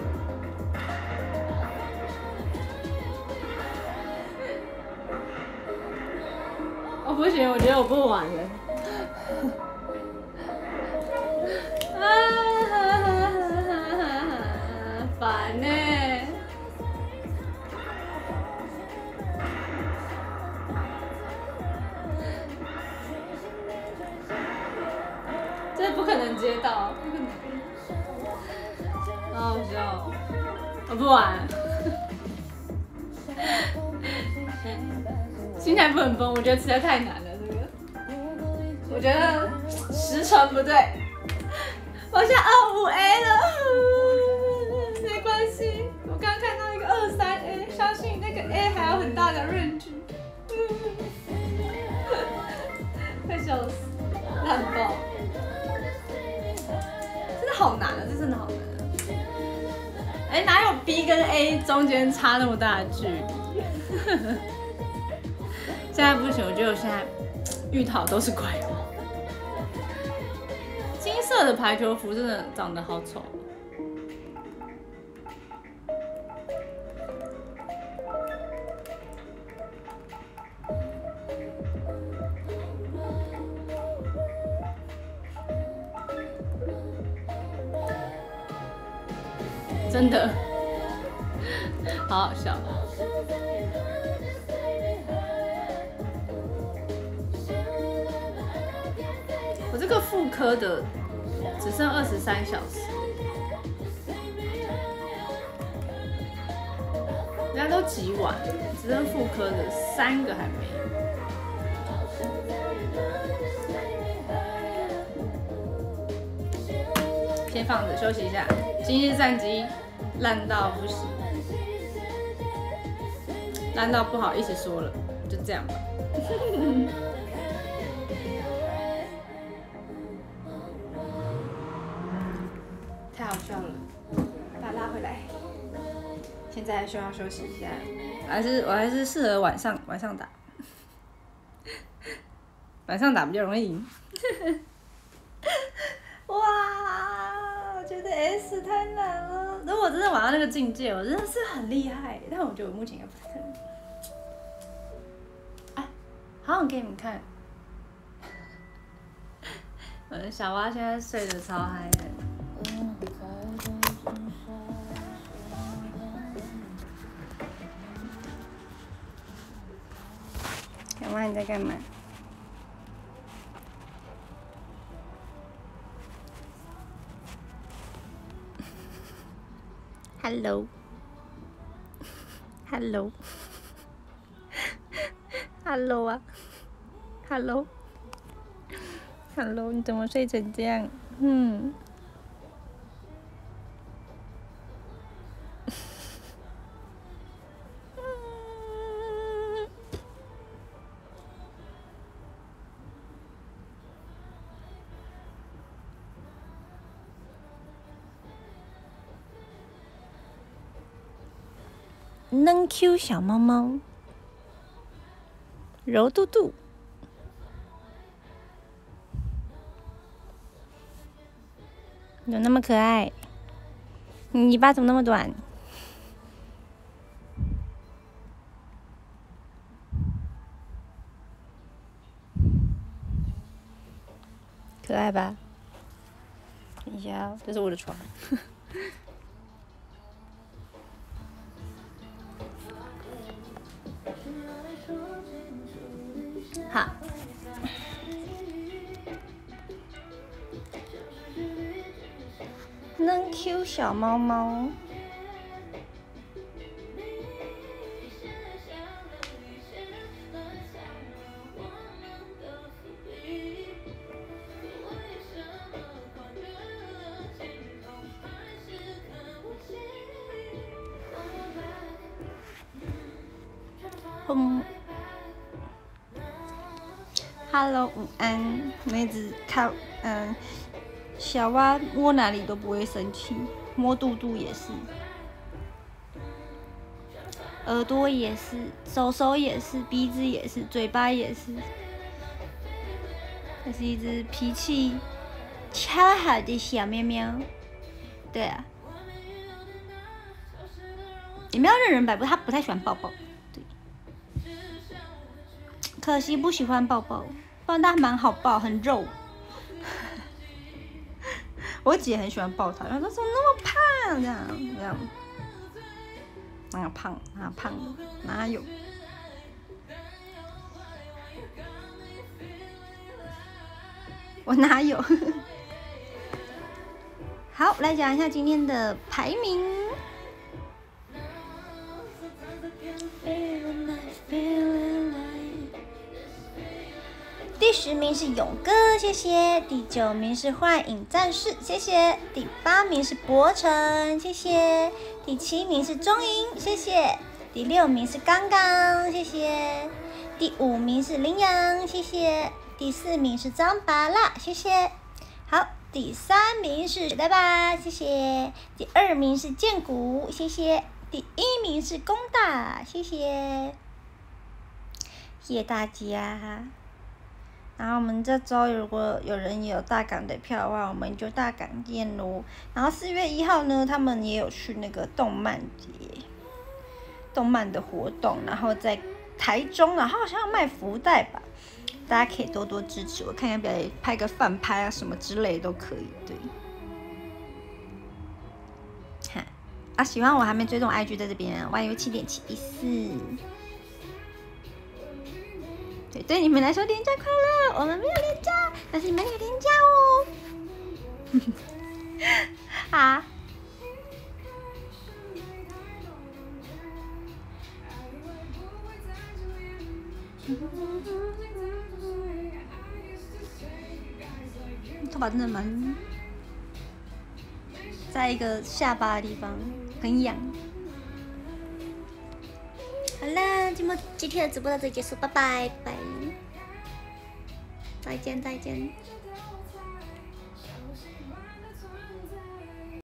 我不行，我觉得我不玩了。烦呢。这不可能接到，不可能。好好笑，我不玩。心态不能崩，我觉得实在太难了。这个，我觉得10 时辰不对，我现在25A 了，没关系。我刚看到一个23A， 相信那个 A 还有很大的range。快笑死，烂爆！真的好难啊，这真的好难啊。哎，哪有 B 跟 A 中间差那么大的距离？现在不行，我觉得我现在遇到都是怪物。金色的排球服真的长得好丑。真的，好好笑。我这个妇科的只剩23小时，人家都挤完了，只剩妇科的3个还没。先放着休息一下。今日战绩烂到不行，烂到不好意思说了，就这样吧。太好笑了，把它拉回来。现在需要休息一下，我还是适合晚上打，晚上打比较容易赢。哇，我觉得 S 太难了。如果真的玩到那个境界，我真的是很厉害。但我觉得我目前应该不太可能。哎，好想给你们看，我的小蛙现在睡得超嗨的。小蛙你在干嘛？Hello， 啊 ，Hello， 你怎么睡成这样？嫩 Q 小猫猫，柔嘟嘟，有那么可爱？你尾巴怎么那么短？可爱吧？等一下，这是我的床。好，嫩 Q 小猫猫，Hello， 午安。妹子看，小蛙摸哪里都不会生气，摸肚肚也是，耳朵也是，手也是，鼻子也是，嘴巴也是。它是一只脾气超好的小喵喵。对啊，也没有任人摆布，它不太喜欢抱抱。对，可惜不喜欢抱抱。不然它蛮好抱，很肉。我姐很喜欢抱它，她说怎么那么胖？这样，哪胖的，哪有？我哪有？好，来讲一下今天的排名。第第10名是勇哥，谢谢。第9名是幻影战士，谢谢。第8名是博成，谢谢。第7名是钟莹，谢谢。第6名是刚刚，谢谢。第5名是羚羊，谢谢。第4名是张拔辣，谢谢。好，第3名是呆吧，谢谢。第2名是剑骨，谢谢。第1名是公大，谢谢。谢谢大家。然后我们这周如果有人有大港的票的话，我们就大港见咯。然后4月1号呢，他们也有去那个动漫节，动漫的活动，然后在台中，然后好像要卖福袋吧，大家可以多多支持我，看看表演拍个饭拍啊什么之类的都可以。对，哈啊，喜欢我还没追踪 IG 在这边，YU7.714。对你们来说连假快乐，我们没有连假，但是你们有连假哦。好。头发真的蛮，在一个下巴的地方很痒。好了，今天的直播到这里结束，拜拜，再见。